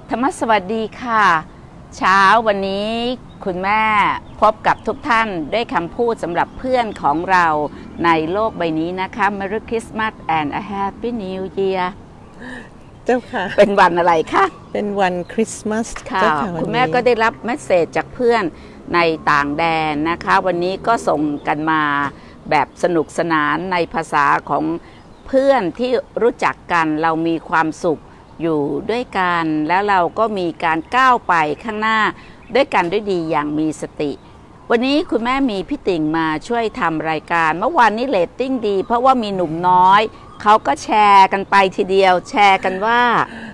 ธรรมสวัสดีค่ะเช้าวันนี้คุณแม่พบกับทุกท่านด้วยคำพูดสำหรับเพื่อนของเราในโลกใบนี้นะคะ Merry Christmas and a Happy New Year เจ้าค่ะเป็นวันอะไรคะเป็นวันคริสต์มาสค่ะคุณแม่ก็ได้รับเมสเสจจากเพื่อนในต่างแดนนะคะวันนี้ก็ส่งกันมาแบบสนุกสนานในภาษาของเพื่อนที่รู้จักกันเรามีความสุขอยู่ด้วยกันแล้วเราก็มีการก้าวไปข้างหน้าด้วยกันด้วยดีอย่างมีสติวันนี้คุณแม่มีพี่ติ่งมาช่วยทำรายการเมื่อวานนี้เรตติ้งดีเพราะว่ามีหนุ่มน้อยเขาก็แชร์กันไปทีเดียวแชร์กันว่า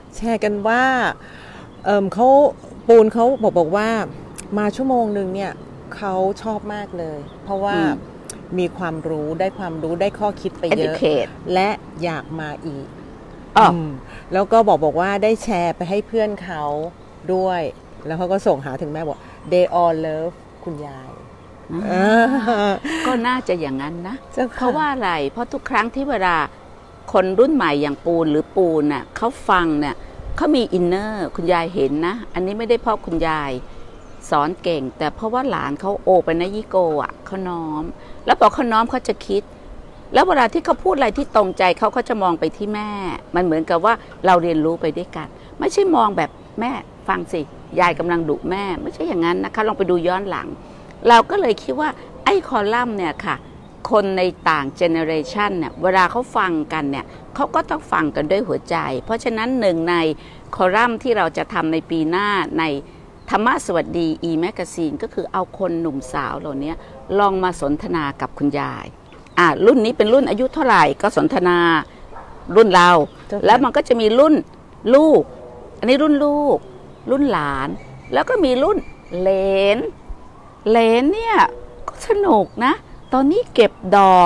เขาปูนเขาบอกว่ามาชั่วโมงหนึ่งเนี่ยเขาชอบมากเลยเพราะว่ามีความรู้ได้ข้อคิดไปเยอะและอยากมาอีกแล้วก็บอกว่าได้แชร์ไปให้เพื่อนเขาด้วยแล้วเขาก็ส่งหาถึงแม่บอก they all love คุณยายก็น่าจะอย่างนั้นนะเพราะว่าอะไรเพราะทุกครั้งที่เวลาคนรุ่นใหม่อย่างปูนหรือปูนน่ะเขาฟังเนี่ยเขามีอินเนอร์คุณยายเห็นนะอันนี้ไม่ได้เพราะคุณยายสอนเก่งแต่เพราะว่าหลานเขาโอไปนะยิโกอ่ะเขาน้อมแล้วพอเขาน้อมเขาจะคิดแล้วเวลาที่เขาพูดอะไรที่ตรงใจเขาก็จะมองไปที่แม่มันเหมือนกับว่าเราเรียนรู้ไปด้วยกันไม่ใช่มองแบบแม่ฟังสิยายกำลังดุแม่ไม่ใช่อย่างนั้นนะคะลองไปดูย้อนหลังเราก็เลยคิดว่าไอ้คอลัมน์เนี่ยค่ะคนในต่างเจเนอเรชันเนี่ยเวลาเขาฟังกันเนี่ยเขาก็ต้องฟังกันด้วยหัวใจเพราะฉะนั้นหนึ่งในคอลัมน์ที่เราจะทำในปีหน้าในธรรมะสวัสดี e-magazine ก็คือเอาคนหนุ่มสาวเหล่านี้ลองมาสนทนากับคุณยายรุ่นนี้เป็นรุ่นอายุเท่าไหร่ก็สนทนารุ่นเราแล้วมันก็จะมีรุ่นลูกอันนี้รุ่นลูกรุ่นหลานแล้วก็มีรุ่นเหลนเนี่ยก็สนุกนะตอนนี้เก็บดอก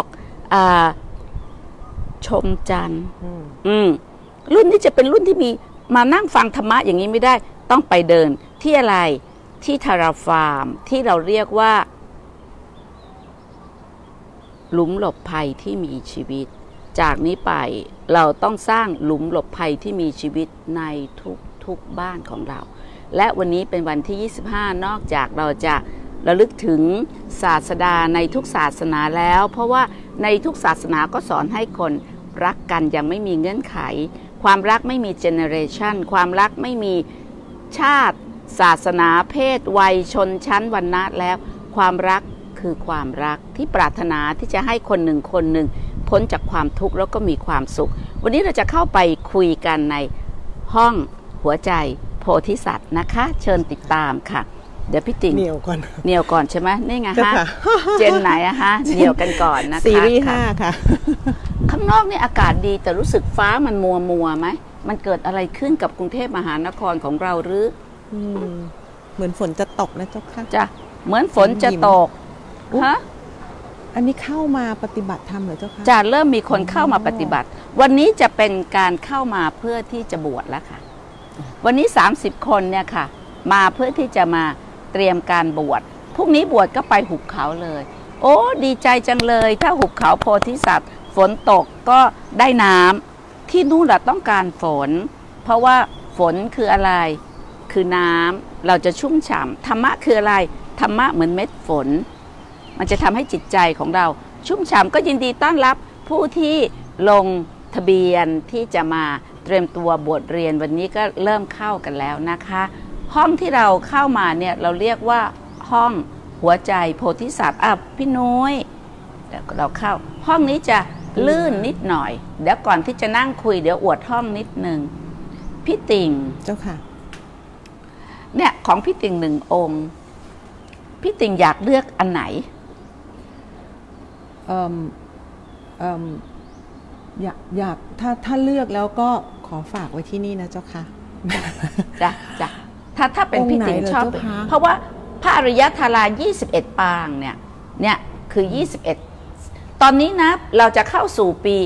ชมจันทร์รุ่นนี้จะเป็นรุ่นที่มีมานั่งฟังธรรมะอย่างนี้ไม่ได้ต้องไปเดินที่อะไรที่ทาราฟาร์มที่เราเรียกว่าหลุมหลบภัยที่มีชีวิตจากนี้ไปเราต้องสร้างหลุมหลบภัยที่มีชีวิตในทุกบ้านของเราและวันนี้เป็นวันที่25นอกจากเราจะระลึกถึงศาสดาในทุกศาสนาแล้วเพราะว่าในทุกศาสนาก็สอนให้คนรักกันยังไม่มีเงื่อนไขความรักไม่มีเจเนอเรชันความรักไม่มีชาติศาสนาเพศวัยชนชั้นวรรณะแล้วความรักคือความรักที่ปรารถนาที่จะให้คนหนึ่งพ้นจากความทุกข์แล้วก็มีความสุขวันนี้เราจะเข้าไปคุยกันในห้องหัวใจโพธิสัตว์นะคะเชิญติดตามค่ะเดี๋ยวพี่ติ่งเหนียวก่อนใช่ไหมนี่ไงฮะเจนไหนอะฮะเหนียวกันก่อนนะคะซีรีส์5ค่ะข้างนอกนี่อากาศดีแต่รู้สึกฟ้ามันมัวไหมมันเกิดอะไรขึ้นกับกรุงเทพมหานครของเราหรือเหมือนฝนจะตกนะเจ้าค่ะจ้ะเหมือนฝนจะตกฮะอันนี้เข้ามาปฏิบัติธรรมเหรอเจ้าค่ะจะเริ่มมีคนเข้ามาปฏิบัติวันนี้จะเป็นการเข้ามาเพื่อที่จะบวชแล้วค่ะวันนี้30คนเนี่ยค่ะมาเพื่อที่จะมาเตรียมการบวชพรุ่งนี้บวชก็ไปหุบเขาเลยโอ้ดีใจจังเลยถ้าหุบเขาโพธิสัตว์ฝนตกก็ได้น้ำที่นู่นเราต้องการฝนเพราะว่าฝนคืออะไรคือน้ำเราจะชุ่มฉ่ำธรรมะคืออะไรธรรมะเหมือนเม็ดฝนมันจะทำให้จิตใจของเราชุ่มฉ่ำก็ยินดีต้อนรับผู้ที่ลงทะเบียนที่จะมาเตรียมตัวบวชเรียนวันนี้ก็เริ่มเข้ากันแล้วนะคะห้องที่เราเข้ามาเนี่ยเราเรียกว่าห้องหัวใจโพธิสัตว์พี่นุ้ยเราเข้าห้องนี้จะลื่นนิดหน่อยเดี๋ยวก่อนที่จะนั่งคุยเดี๋ยวอวดห้องนิดนึงพี่ติ่งเจ้าค่ะเนี่ยของพี่ติ่ง1 องค์พี่ติ่งอยากเลือกอันไหนอยากถ้าเลือกแล้วก็ขอฝากไว้ที่นี่นะเจ้าค่ะจ้ะถ้าเป็นพี่ติ่งชอบเพราะว่าพระอริยธารา21 ปางเนี่ยคือ21ตอนนี้นะเราจะเข้าสู่ปี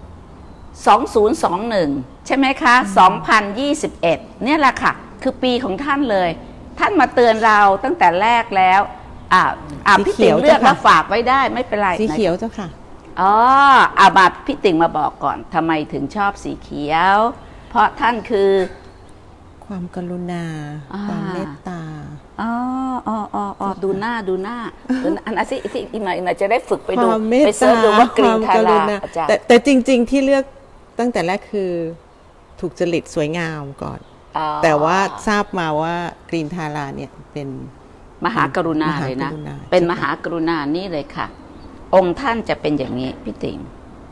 2021ใช่ไหมคะ2021เนี่ยแหละค่ะคือปีของท่านเลยท่านมาเตือนเราตั้งแต่แรกแล้วพี่ติ่งเลือกแล้วฝากไว้ได้ไม่เป็นไรสีเขียวเจ้าค่ะมาพี่ติ่งมาบอกก่อนทำไมถึงชอบสีเขียวเพราะท่านคือความกรุณาความเมตตาดูหน้าอันนั้นสิอีกหน่อยจะได้ฝึกไปดูไปเสิร์ชดูว่ากรีนทาราแต่จริงๆที่เลือกตั้งแต่แรกคือถูกจริตสวยงามก่อนแต่ว่าทราบมาว่ากรีนทาราเนี่ยเป็นมหากรุณาเลยนะเป็นมหากรุณานี่เลยค่ะองค์ท่านจะเป็นอย่างนี้พี่ติ๋ง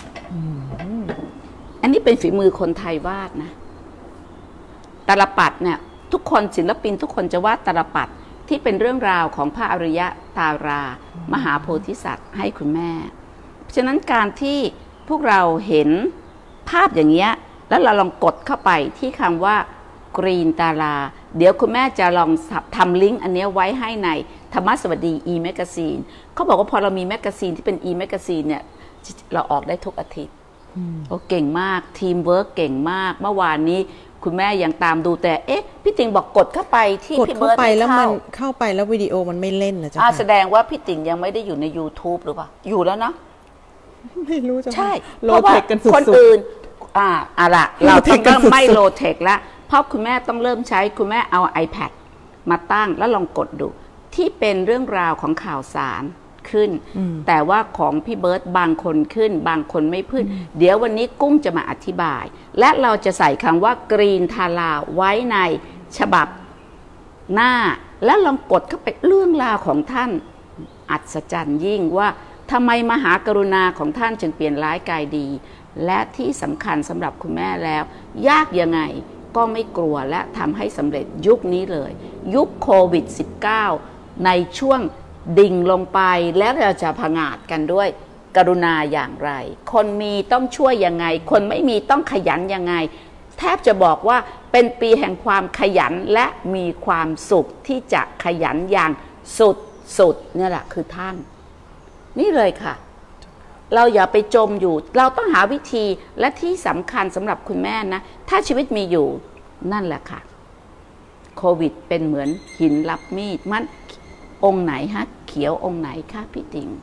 อันนี้เป็นฝีมือคนไทยวาดนะตาลปัดเนี่ยทุกคนศิลปินทุกคนจะวาดตาลปัดที่เป็นเรื่องราวของพระอริยตารามหาโพธิสัตว์ให้คุณแม่เพราะฉะนั้นการที่พวกเราเห็นภาพอย่างเงี้ยแล้วเราลองกดเข้าไปที่คำว่ากรีนตาราเดี๋ยวคุณแม่จะลองทำลิงก์อันนี้ไว้ให้ในธรรมสวัสดี e-magazine เขาบอกว่าพอเรามีแมกกาซีนที่เป็น e-magazine เนี่ยเราออกได้ทุกอาทิตย์โอ้เก่งมากทีมเวิร์กเก่งมากเมื่อวานนี้คุณแม่ยังตามดูแต่พี่ติ๋งบอกกดเข้าไปที่พี่เบิร์ดแล้วมันเข้าไปแล้ววิดีโอมันไม่เล่นนะจ๊ะแสดงว่าพี่ติ๋งยังไม่ได้อยู่ใน YouTube หรือเปล่าอยู่แล้วเนาะไม่รู้จ้ะใช่เพราะว่าคนอื่นล่ะเราต้องเริ่มไม่โลเทคแล้วเพราะคุณแม่ต้องเริ่มใช้คุณแม่เอา iPad มาตั้งแล้วลองกดดูที่เป็นเรื่องราวของข่าวสารขึ้นแต่ว่าของพี่เบิร์ตบางคนขึ้นบางคนไม่ขึ้นเดี๋ยววันนี้กุ้งจะมาอธิบายและเราจะใส่คำว่ากรีนทาราไว้ในฉบับหน้าแล้วลองกดเข้าไปเรื่องราวของท่านอัศจรรย์ยิ่งว่าทำไมมหากรุณาของท่านจึงเปลี่ยนร้ายกายดีและที่สำคัญสำหรับคุณแม่แล้วยากยังไงก็ไม่กลัวและทำให้สำเร็จยุคนี้เลยยุคโควิด -19 ในช่วงดิ่งลงไปแล้วเราจะผงาดกันด้วยกรุณาอย่างไรคนมีต้องช่วยยังไงคนไม่มีต้องขยันยังไงแทบจะบอกว่าเป็นปีแห่งความขยันและมีความสุขที่จะขยันอย่างสุดนี่แหละคือท่านนี่เลยค่ะเราอย่าไปจมอยู่เราต้องหาวิธีและที่สำคัญสำหรับคุณแม่นะถ้าชีวิตมีอยู่นั่นแหละค่ะโควิดเป็นเหมือนหินรับมีดมันองค์ไหนฮะเขียวองค์ไหนคะพี่ติ๋ง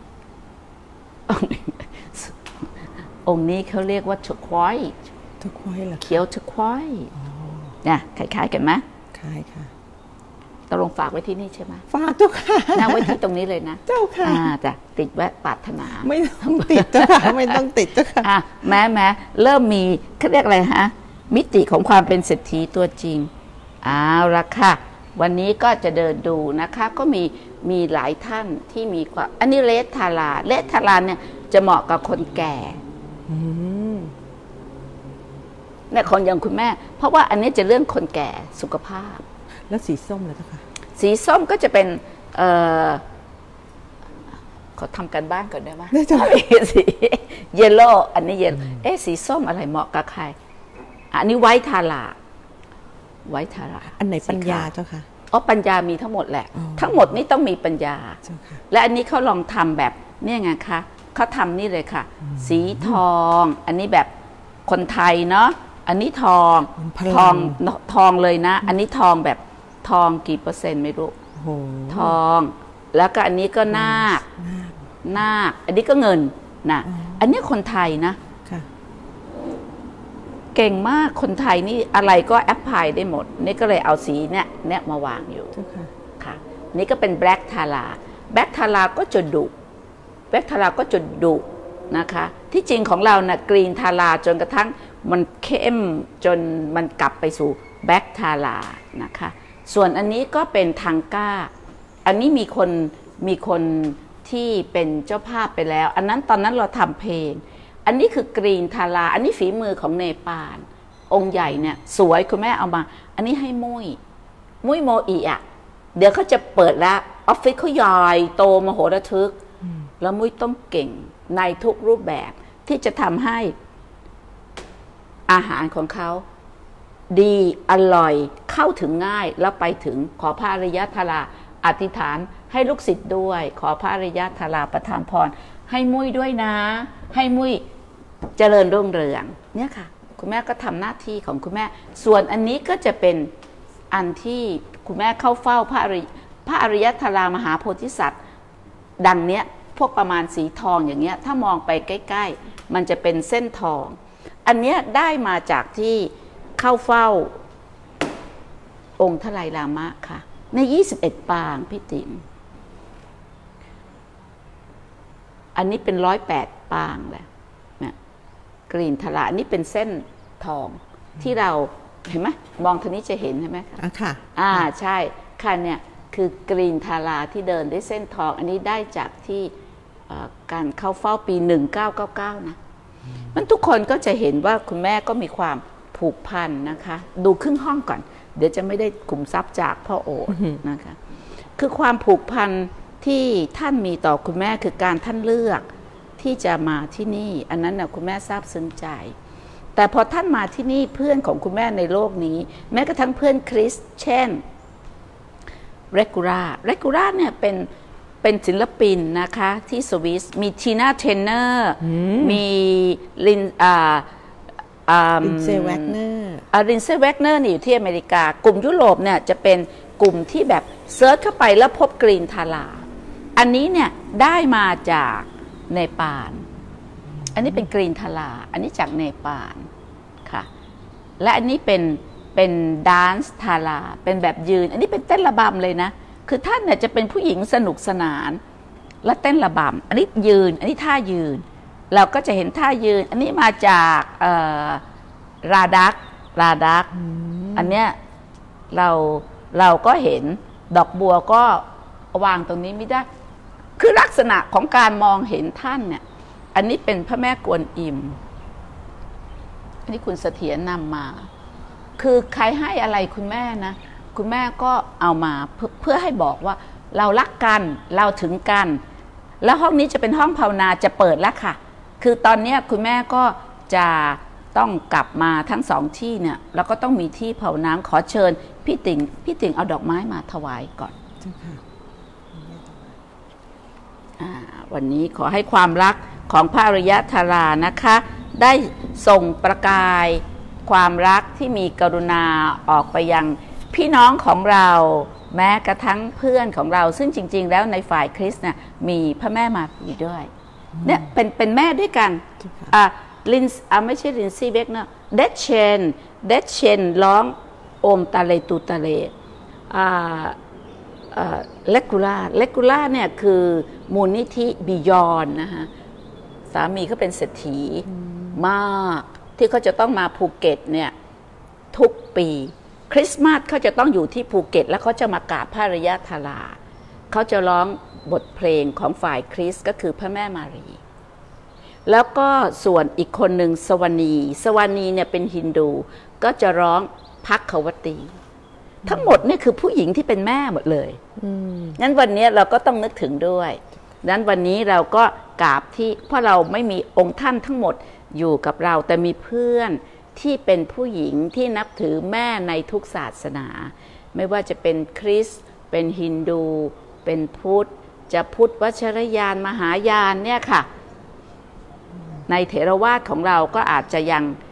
องค์นี้เขาเรียกว่าเทอร์ควอยส์เขียวเทอร์ควอยส์เนี่ยคล้ายๆกันไหมคล้ายค่ะตกลงฝากไว้ที่นี่ใช่ไหมฝากเจ้าค่ะนั่งไว้ที่ตรงนี้เลยนะเจ้าค่ะจะติดแวะปรารถนาไม่ต้องติดเจ้าค่ะไม่ต้องติดเจ้าค่ะแม้เริ่มมีเขาเรียกอะไรฮะมิติของความเป็นเศรษฐีตัวจริงเอาละค่ะวันนี้ก็จะเดินดูนะคะก็มีหลายท่านที่มีความอันนี้เลสทาราเนี่ยจะเหมาะกับคนแก่เนี่ยคนอย่างคุณแม่เพราะว่าอันนี้จะเรื่องคนแก่สุขภาพแล้วสีส้มล่ะเจ้าค่ะสีส้มก็จะเป็นขอทำกันบ้านก่อนได้ไหมสีเยลโล่อันนี้เยลสีส้มอะไรเหมาะกับใครอันนี้ไวท์ทาราอันไหนปัญญาเจ้าค่ะปัญญามีทั้งหมดแหละทั้งหมดนี้ต้องมีปัญญาและอันนี้เขาลองทำแบบนี่ไงคะเขาทำนี่เลยค่ะสีทองอันนี้แบบคนไทยเนาะอันนี้ทองเลยนะอันนี้ทองแบบทองกี่เปอร์เซ็นต์ไม่รู้ทองแล้วก็อันนี้ก็นาคอันนี้ก็เงินนะอันนี้คนไทยนะเก่งมากคนไทยนี่อะไรก็แอปพลายได้หมดนี่ก็เลยเอาสีเนี่ยมาวางอยู่ค่ะนี่ก็เป็นแบล็กทาราก็จะดุนะคะที่จริงของเรานะกรีนทาราจนกระทั่งมันเข้มจนมันกลับไปสู่แบล็กทารานะคะส่วนอันนี้ก็เป็นทังก้าอันนี้มีคนที่เป็นเจ้าภาพไปแล้วอันนั้นตอนนั้นเราทำเพลงอันนี้คือกรีนทาราอันนี้ฝีมือของเนปาลองค์ใหญ่เนี่ยสวยคุณแม่เอามาอันนี้ให้มุ้ยโมอีอ่ะเดี๋ยวเขาจะเปิดแล้วออฟฟิศเขาใหญ่โตมโหฬารทึกแล้วมุ้ยต้องเก่งในทุกรูปแบบที่จะทำให้อาหารของเขาดีอร่อยเข้าถึงง่ายแล้วไปถึงขอพระอริยธาราอธิษฐานให้ลูกศิษย์ด้วยขอพระอริยธาราประทานพรให้มุ้ยด้วยนะให้มุ้ยเจริญรุ่งเรืองเนี่ยค่ะคุณแม่ก็ทำหน้าที่ของคุณแม่ส่วนอันนี้ก็จะเป็นอันที่คุณแม่เข้าเฝ้าพระอริยธารามหาโพธิสัตว์ดังเนี้ยพวกประมาณสีทองอย่างเงี้ยถ้ามองไปใกล้ๆมันจะเป็นเส้นทองอันเนี้ยได้มาจากที่เข้าเฝ้าองค์ทไลลามะค่ะใน21 ปางพี่ติ๋มอันนี้เป็น108 ปางแหละเนี่ยกรีนทราอันนี้เป็นเส้นทองที่เราเห็นไหมมองทางนี้จะเห็นใช่ไหมคะค่ะใช่ค่ะเนี่ยคือกรีนทาราที่เดินด้วยเส้นทองอันนี้ได้จากที่การเข้าเฝ้าปี1999นะมันทุกคนก็จะเห็นว่าคุณแม่ก็มีความผูกพันนะคะดูครึ่งห้องก่อนเดี๋ยวจะไม่ได้ขุมทรัพย์จากพ่อโอนะคะคือความผูกพันที่ท่านมีต่อคุณแม่คือการท่านเลือกที่จะมาที่นี่อันนั้นนะคุณแม่ซาบซึ้งใจแต่พอท่านมาที่นี่เพื่อนของคุณแม่ในโลกนี้แม้กระทั่งเพื่อนคริสเช่นเรกูล่าเนี่ยเป็นศิลปินนะคะที่สวิสมีทีน่าเทนเนอร์มีลินเซแวกเนอร์ลินเซแวกเนอร์อยู่ที่อเมริกากลุ่มยุโรปเนี่ยจะเป็นกลุ่มที่แบบเซิร์ชเข้าไปแล้วพบกรีนทาราอันนี้เนี่ยได้มาจากเนปาลอันนี้เป็นกรีนทาราอันนี้จากเนปาลค่ะและอันนี้เป็นดานซ์ทาราเป็นแบบยืนอันนี้เป็นเต้นระบำเลยนะคือท่านเนี่ยจะเป็นผู้หญิงสนุกสนานและเต้นระบำอันนี้ยืนอันนี้ท่ายืนเราก็จะเห็นท่ายืนอันนี้มาจากราดักอันเนี้ยเราก็เห็นดอกบัวก็วางตรงนี้ไม่ได้คือลักษณะของการมองเห็นท่านเนี่ยอันนี้เป็นพระแม่กวนอิมอันนี้คุณเสถียรนำมาคือใครให้อะไรคุณแม่นะคุณแม่ก็เอามาเพื่อให้บอกว่าเรารักกันเราถึงกันแล้วห้องนี้จะเป็นห้องภาวนาจะเปิดแล้วค่ะคือตอนนี้คุณแม่ก็จะต้องกลับมาทั้งสองที่เนี่ยแล้วก็ต้องมีที่ภาวนาขอเชิญพี่ติ๋งเอาดอกไม้มาถวายก่อนวันนี้ขอให้ความรักของพระอริยธารานะคะได้ส่งประกายความรักที่มีกรุณาออกไปยังพี่น้องของเราแม้กระทั่งเพื่อนของเราซึ่งจริงๆแล้วในฝ่ายคริสต์เนี่ยมีพระแม่มารีด้วยเนี่ยเป็นแม่ด้วยกันไม่ใช่ลินซี่เบกเนอะเดชเชนร้องโอมตาเลตูตาเลเลกูล่าเนี่ยคือมูลนิธิบิยอนนะคะสามีเขาเป็นเศรษฐีมากที่เขาจะต้องมาภูเก็ตเนี่ยทุกปีคริสต์มาสเขาจะต้องอยู่ที่ภูเก็ตแล้วเขาจะมากราบพระอริยธาราเขาจะร้องบทเพลงของฝ่ายคริสต์ก็คือพระแม่มารีแล้วก็ส่วนอีกคนหนึ่งสวนีเนี่ยเป็นฮินดูก็จะร้องภักขวตีทั้งหมดนี่คือผู้หญิงที่เป็นแม่หมดเลยงั้นวันนี้เราก็ต้องนึกถึงด้วยนั้นวันนี้เราก็กราบที่เพราะเราไม่มีองค์ท่านทั้งหมดอยู่กับเราแต่มีเพื่อนที่เป็นผู้หญิงที่นับถือแม่ในทุกศาสนาไม่ว่าจะเป็นคริสต์เป็นฮินดูเป็นพุทธจะพุทธวัชรยานมหายานเนี่ยค่ะในเถรวาทของเราก็อาจจะ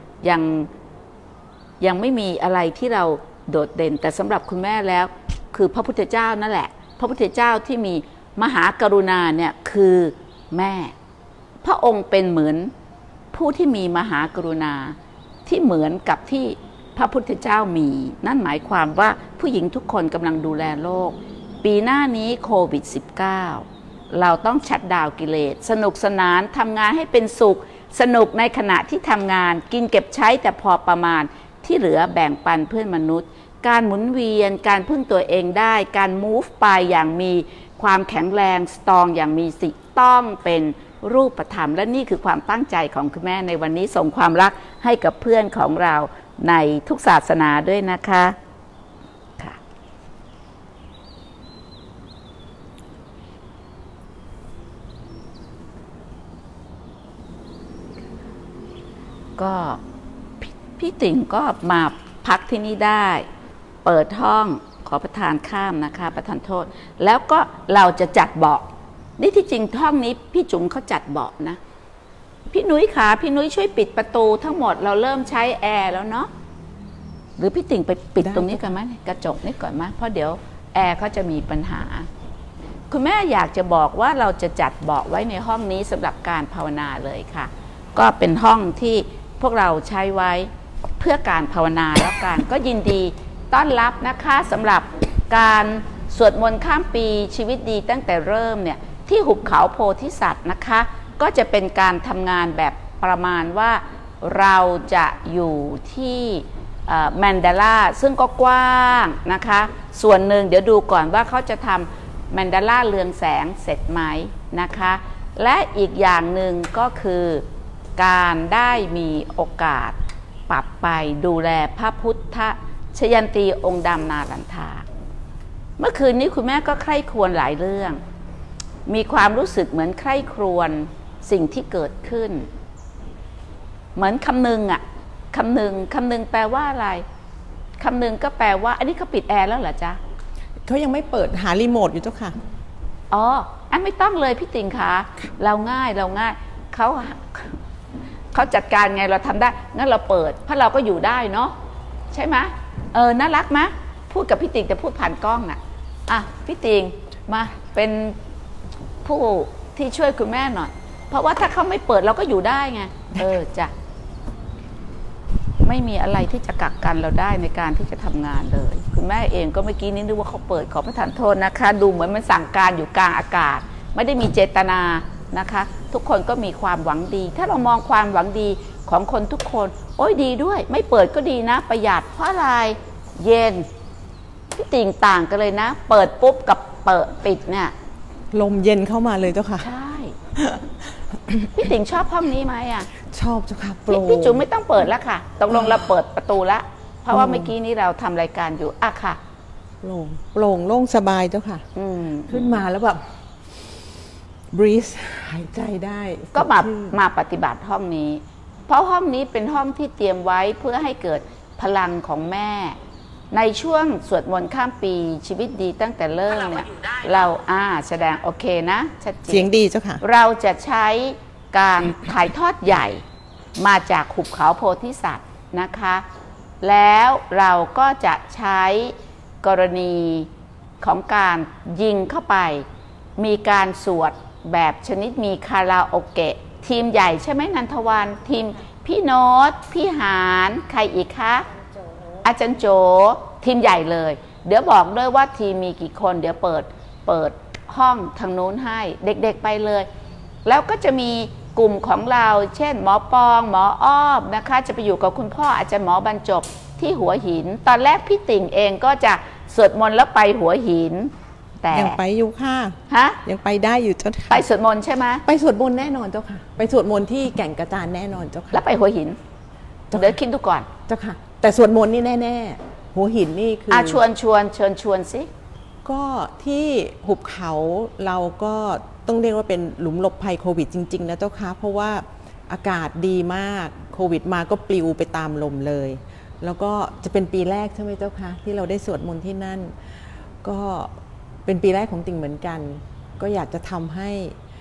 ยังไม่มีอะไรที่เราโดดเด่นแต่สำหรับคุณแม่แล้วคือพระพุทธเจ้านั่นแหละพระพุทธเจ้าที่มีมหากรุณาเนี่ยคือแม่พระองค์เป็นเหมือนผู้ที่มีมหากรุณาที่เหมือนกับที่พระพุทธเจ้ามีนั่นหมายความว่าผู้หญิงทุกคนกำลังดูแลโลกปีหน้านี้โควิด -19 เราต้องชัตดาวน์กิเลสสนุกสนานทำงานให้เป็นสุขสนุกในขณะที่ทำงานกินเก็บใช้แต่พอประมาณที่เหลือแบ่งปันเพื่อนมนุษย์การหมุนเวียนการพึ่งตัวเองได้การ move ไปอย่างมีความแข็งแรงสตรองอย่างมีสิทธิ์ต้องเป็นรูปธรรมและนี่คือความตั้งใจของคุณแม่ในวันนี้ส่งความรักให้กับเพื่อนของเราในทุกศาสนาด้วยนะคะค่ะก็พี่ติ๋งก็มาพักที่นี่ได้เปิดห้องขอประทานข้ามนะคะประทานโทษแล้วก็เราจะจัดเบาะนี่ที่จริงห้องนี้พี่จุ๋มเขาจัดเบาะนะพี่นุ้ยขาพี่นุ้ยช่วยปิดประตูทั้งหมดเราเริ่มใช้แอร์แล้วเนาะหรือพี่ติ๋งไปปิดตรงนี้กันไหมกระจกนี่ก่อนไหมเพราะเดี๋ยวแอร์เขาจะมีปัญหาคุณแม่อยากจะบอกว่าเราจะจัดเบาะไว้ในห้องนี้สำหรับการภาวนาเลยค่ะก็เป็นห้องที่พวกเราใช้ไว้เพื่อการภาวนาแล้วกันก็ยินดีต้อนรับนะคะสำหรับการสวดมนต์ข้ามปีชีวิตดีตั้งแต่เริ่มเนี่ยที่หุบเขาโพธิสัตว์นะคะก็จะเป็นการทำงานแบบประมาณว่าเราจะอยู่ที่แมนดาล่าซึ่งก็กว้างนะคะส่วนหนึ่งเดี๋ยวดูก่อนว่าเขาจะทำแมนดาล่าเรืองแสงเสร็จไหมนะคะและอีกอย่างหนึ่งก็คือการได้มีโอกาสปรับไปดูแลพระพุทธชยันตีองค์ดำนาลันทาเมื่อคืนนี้คุณแม่ก็ใคร่ครวญหลายเรื่องมีความรู้สึกเหมือนใคร่ครวญสิ่งที่เกิดขึ้นเหมือนคำนึงอะคำนึงแปลว่าอะไรคำนึงก็แปลว่าอันนี้เขาปิดแอร์แล้วเหรอจ๊ะเขายังไม่เปิดหารีโมทอยู่เจ้าค่ะอ๋ออันไม่ต้องเลยพี่ติ่งคะเราง่ายเขาจัดการไงเราทำได้งั้นเราเปิดเพราะเราก็อยู่ได้เนาะใช่ไหมน่ารักไหมพูดกับพี่ติ่งแต่พูดผ่านกล้องอ่ะพี่ติ่งมาเป็นผู้ที่ช่วยคุณแม่หน่อยเพราะว่าถ้าเขาไม่เปิดเราก็อยู่ได้ไงจ้ะไม่มีอะไรที่จะกักกันเราได้ในการที่จะทำงานเลยคุณแม่เองก็เมื่อกี้นี้นึกว่าเขาเปิดขอประทานโทษนะคะดูเหมือนมันสั่งการอยู่กลางอากาศไม่ได้มีเจตนานะคะทุกคนก็มีความหวังดีถ้าเรามองความหวังดีของคนทุกคนโอ้ยดีด้วยไม่เปิดก็ดีนะประหยัดเพราะอะไรเย็นพี่ติ่งต่างกันเลยนะเปิดปุ๊บกับเปิดปิดเนี่ยลมเย็นเข้ามาเลยเจ้าค่ะใช่พี่ติ่งชอบห้องนี้ไหมชอบเจ้าค่ะโปร่งพี่จุ๋มไม่ต้องเปิดแล้วค่ะตกลงเราเปิดประตูละเพราะว่าเมื่อกี้นี้เราทำรายการอยู่ค่ะโปร่งโล่งสบายเจ้าค่ะขึ้นมาแล้วแบบbreathe หายใจได้ก็มาปฏิบัติห้องนี้เพราะห้องนี้เป็นห้องที่เตรียมไว้เพื่อให้เกิดพลังของแม่ในช่วงสวดมนต์ข้ามปีชีวิตดีตั้งแต่เริ่มเนี่ยเราแสดงโอเคนะชัดเจนเสียงดีเจ้าค่ะเราจะใช้การถ่ายทอดใหญ่มาจากหุบเขาโพธิสัตว์นะคะแล้วเราก็จะใช้กรณีของการยิงเข้าไปมีการสวดแบบชนิดมีคาราโอเกะทีมใหญ่ใช่ไหมนันทวันทีมพี่โน้ตพี่หานใครอีกคะอาจารย์โจทีมใหญ่เลยเดี๋ยวบอกด้วยว่าทีมมีกี่คนเดี๋ยวเปิดห้องทางนู้นให้เด็กๆไปเลยแล้วก็จะมีกลุ่มของเราเช่นหมอปองหมออ้อมนะคะจะไปอยู่กับคุณพ่ออาจารย์หมอบรรจบที่หัวหินตอนแรกพี่ติ่งเองก็จะสวดมนต์แล้วไปหัวหินแต่ยังไปอยู่ค่ะยังไปได้อยู่เจ้าค่ะไปสวดมนต์ใช่ไหมไปสวดมนต์แน่นอนเจ้าค่ะไปสวดมนต์ที่แก่งกระจานแน่นอนเจ้าค่ะแล้วไปหัวหินเดี๋ยวคิดดูก่อนเจ้าค่ะแต่สวดมนต์นี่แน่ๆหัวหินนี่คือชวนสิก็ที่หุบเขาเราก็ต้องเรียกว่าเป็นหลุมหลบภัยโควิดจริงๆนะเจ้าค่ะเพราะว่าอากาศดีมากโควิดมาก็ปลิวไปตามลมเลยแล้วก็จะเป็นปีแรกใช่ไหมเจ้าค่ะที่เราได้สวดมนต์ที่นั่นก็เป็นปีแรกของติ่งเหมือนกันก็อยากจะทำให้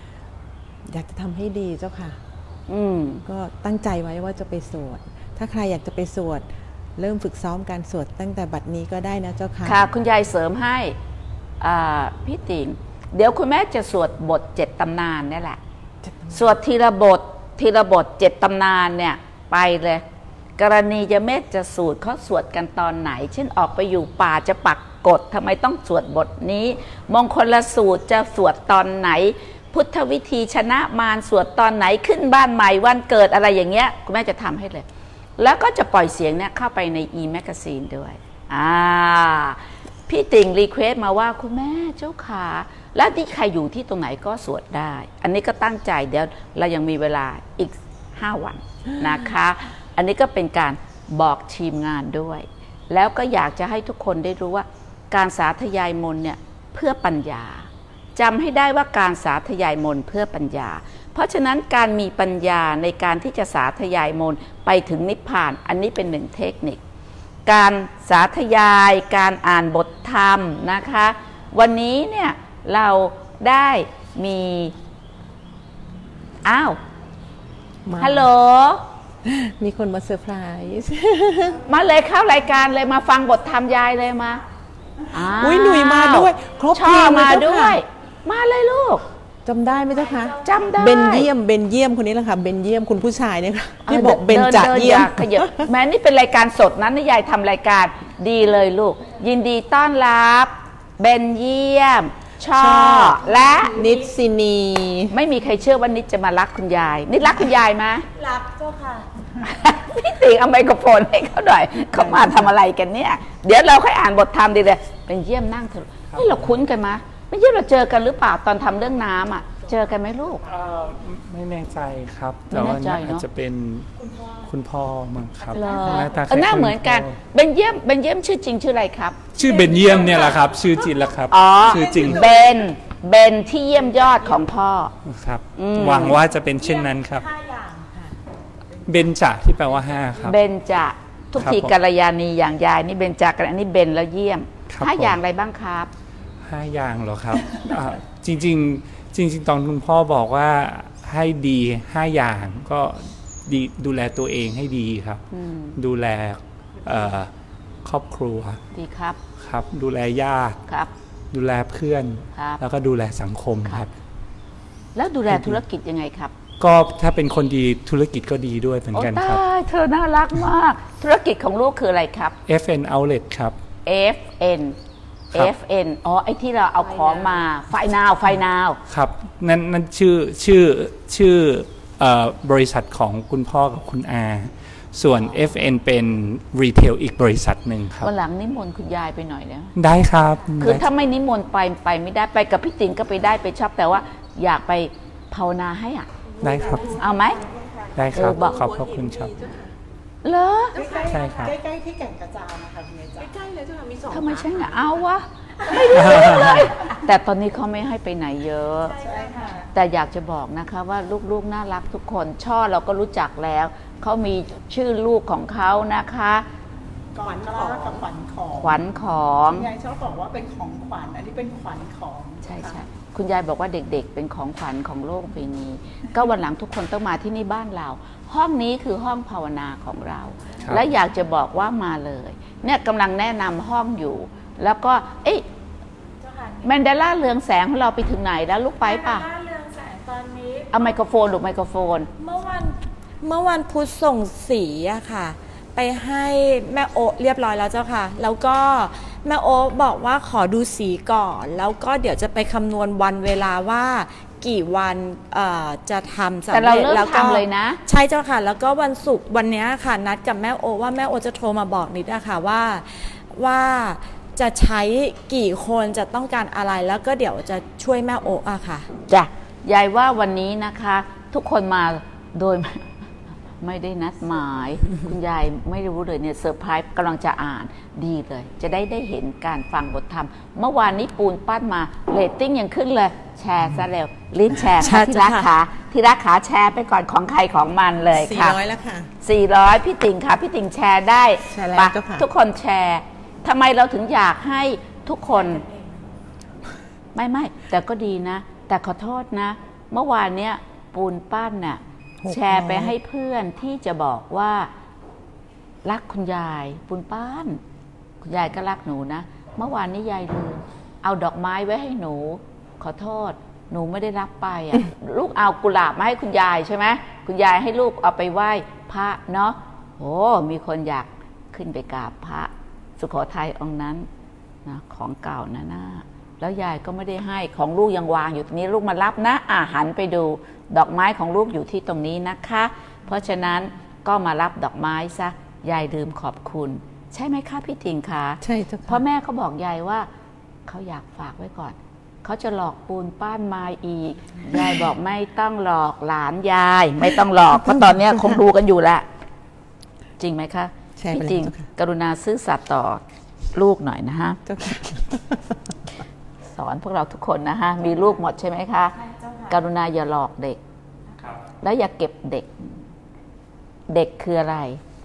ดีเจ้าค่ะก็ตั้งใจไว้ว่าจะไปสวดถ้าใครอยากจะไปสวดเริ่มฝึกซ้อมการสวดตั้งแต่บัดนี้ก็ได้นะเจ้าค่ะค่ะคุณยายเสริมให้พี่ติ่งเดี๋ยวคุณแม่จะสวดบท7ตำนานนี่แหละสวดทีละบท7ตำนานเนี่ยไปเลยกรณียเมธจะสูตรเขาสวดกันตอนไหนเช่นออกไปอยู่ป่าจะปักกฎทำไมต้องสวดบทนี้มงคลสูตรจะสวดตอนไหนพุทธวิธีชนะมารสวดตอนไหนขึ้นบ้านใหม่วันเกิดอะไรอย่างเงี้ยคุณแม่จะทำให้เลยแล้วก็จะปล่อยเสียงเนี่ยเข้าไปใน e-magazine ด้วยพี่ติ่งรีเควสมาว่าคุณแม่เจ้าขาแล้วที่ใครอยู่ที่ตรงไหนก็สวดได้อันนี้ก็ตั้งใจเดี๋ยวเรายังมีเวลาอีก5 วันนะคะอันนี้ก็เป็นการบอกทีมงานด้วยแล้วก็อยากจะให้ทุกคนได้รู้ว่าการสาธยายมนต์เนี่ยเพื่อปัญญาจำให้ได้ว่าการสาธยายมนต์เพื่อปัญญาเพราะฉะนั้นการมีปัญญาในการที่จะสาธยายมนต์ไปถึงนิพพานอันนี้เป็น1เทคนิคการสาธยายการอ่านบทธรรมนะคะวันนี้เนี่ยเราได้มีฮัลโหลมีคนมาเซอร์ไพรส์มาเลยเข้ารายการเลยมาฟังบทธรรมยายเลยมาหนุ่ยมาด้วยครบทีมมาด้วยมาเลยลูกจำได้ไหมเจ้าคะจำได้เบนเยี่ยมคนนี้แหละค่ะเบนเยี่ยมคุณผู้ชายเนี่ยค่ะที่บอกเบนจ่าเยี่ยมแม้นี่เป็นรายการสดนั้นยายทำรายการดีเลยลูกยินดีต้อนรับเบนเยี่ยมช่อและนิดสินีไม่มีใครเชื่อว่านิดจะมารักคุณยายนิดรักคุณยายไหมรักเจ้าค่ะพี่ติ๋งเอาไมโครโฟนให้เขาหน่อยเขามาทำอะไรกันเนี่ยเดี๋ยวเราค่อยอ่านบทธรรมดีเลยเป็นเยี่ยมนั่งเถอะนี่เราคุ้นกันมั้ยไม่ใช่เราเจอกันหรือเปล่าตอนทำเรื่องน้ำอ่ะเจอกันไหมลูกไม่แน่ใจครับแต่ว่าอาจจะเป็นคุณพ่อมั้งครับหน้าเหมือนกันเบนเยี่ยมชื่อจริงชื่ออะไรครับชื่อเบนเยี่ยมเนี่ยแหละครับชื่อจริงแล้วครับชื่อจริงเบนที่เยี่ยมยอดของพ่อครับหวังว่าจะเป็นเช่นนั้นครับเบนจะที่แปลว่า5ครับเบนจะทุกทีกัลยาณีอย่างยายนี่เบนจะกันอันนี้เบนแล้วเยี่ยม5อย่างอะไรบ้างครับ 5อย่างเหรอครับจริงตอนคุณพ่อบอกว่าให้ดี5อย่างก็ดีดูแลตัวเองให้ดีครับดูแลครอบครัวดีครับครับดูแลญาติครับดูแลเพื่อนแล้วก็ดูแลสังคมครับแล้วดูแลธุรกิจยังไงครับก็ถ้าเป็นคนดีธุรกิจก็ดีด้วยเหมือนกันครับเธอน่ารักมากธุรกิจของลูกคืออะไรครับ FN Outlet ครับ FN อ๋อไอ้ที่เราเอาของมาไฟนาวครับนั่นชื่อบริษัทของคุณพ่อกับคุณอาส่วน FN เป็นรีเทลอีกบริษัทหนึ่งครับวันหลังนิมนต์คุณยายไปหน่อยนะได้ครับคือถ้าไม่นิมนต์ไปไม่ได้ไปกับพี่ติ๋งก็ไปได้ไปชอบแต่ว่าอยากไปภาวนาให้อ่ะได้ครับเอาไหมได้ครับขอบคุณครับเหรอใช่ครับใกล้ๆที่แก่งกระจานนะคะคุณยายจ๋าใกล้ๆเลยจ้ะมี2 ทำไมฉันเอาวะไม่รู้เลยแต่ตอนนี้เขาไม่ให้ไปไหนเยอะแต่อยากจะบอกนะคะว่าลูกๆน่ารักทุกคนช่อเราก็รู้จักแล้วเขามีชื่อลูกของเขานะคะขวัญของขวัญของคุณยายชอบบอกว่าเป็นของขวัญอันนี้เป็นขวัญของใช่คุณยายบอกว่าเด็กๆเป็นของขวัญของโลกใบนี้ก็วันหลังทุกคนต้องมาที่นี่บ้านเราห้องนี้คือห้องภาวนาของเราและอยากจะบอกว่ามาเลยเนี่ยกำลังแนะนำห้องอยู่แล้วก็แมนเดล่าเรืองแสงของเราไปถึงไหนแล้วลูกไปป่ะแมนเดล่าเรืองแสงตอนนี้เอาไมโครโฟนหรือไมโครโฟนเมื่อวันพุธส่งสีอะค่ะไปให้แม่โอเรียบร้อยแล้วเจ้าค่ะแล้วก็แม่โอบอกว่าขอดูสีก่อนแล้วก็เดี๋ยวจะไปคำนวณวันเวลาว่ากี่วันจะทำสำเร็จแล้วก็เลยนะใช่เจ้าค่ะแล้วก็วันศุกร์วันนี้ค่ะนัดกับแม่โอว่าแม่โอจะโทรมาบอกนิดนะคะว่าจะใช้กี่คนจะต้องการอะไรแล้วก็เดี๋ยวจะช่วยแม่โออะค่ะจ้ะยายว่าวันนี้นะคะทุกคนมาโดยไม่ได้นัดหมายคุณยายไม่รู้เลยเนี่ยเซอร์ไพรส์กำลังจะอ่านดีเลยจะได้เห็นการฟังบทธรรมเมื่อวานนี้ปูนปั้นมาเรตติ้งยังขึ้นเลยแชร์ซะเร็วลิ้นแชร์ที่รักขาแชร์ไปก่อนของใครของมันเลยค่ะ 400แล้วค่ะ 400พี่ติ่งค่ะพี่ติ่งแชร์ได้ทุกคนแชร์ทำไมเราถึงอยากให้ทุกคนไม่แต่ก็ดีนะแต่ขอโทษนะเมื่อวานเนี้ยปูนปั้นน่ะแชร์ไปให้เพื่อนที่จะบอกว่ารักคุณยายปูนปั้นคุณยายก็รักหนูนะเมื่อวานนี้ยายลืมเอาดอกไม้ไว้ให้หนูขอโทษหนูไม่ได้รับไปอ่ะ ลูกเอากุหลาบมาให้คุณยายใช่ไหมคุณยายให้ลูกเอาไปไหว้พระเนาะโอ้มีคนอยากขึ้นไปกราบพระสุโขทัยองค์นั้นนะของเก่านะแล้วยายก็ไม่ได้ให้ของลูกยังวางอยู่ตรงนี้ลูกมารับนะหันไปดูดอกไม้ของลูกอยู่ที่ตรงนี้นะคะเพราะฉะนั้นก็มารับดอกไม้ซะยายลืมขอบคุณใช่ไหมคะพี่ติ่งคะใช่จ้ะเพราะแม่เขาบอกยายว่าเขาอยากฝากไว้ก่อนเขาจะหลอกปูนป้านมาอีกยายบอกไม่ต้องหลอกหลานยายไม่ต้องหลอกเพราะตอนนี้คงดูกันอยู่แหละจริงไหมคะพี่ติ่งกรุณาซื่อสัตย์ต่อลูกหน่อยนะฮะสอนพวกเราทุกคนนะฮะมีลูกหมดใช่ไหมคะกรุณาอย่าหลอกเด็กแล้วอย่าเก็บเด็กคืออะไร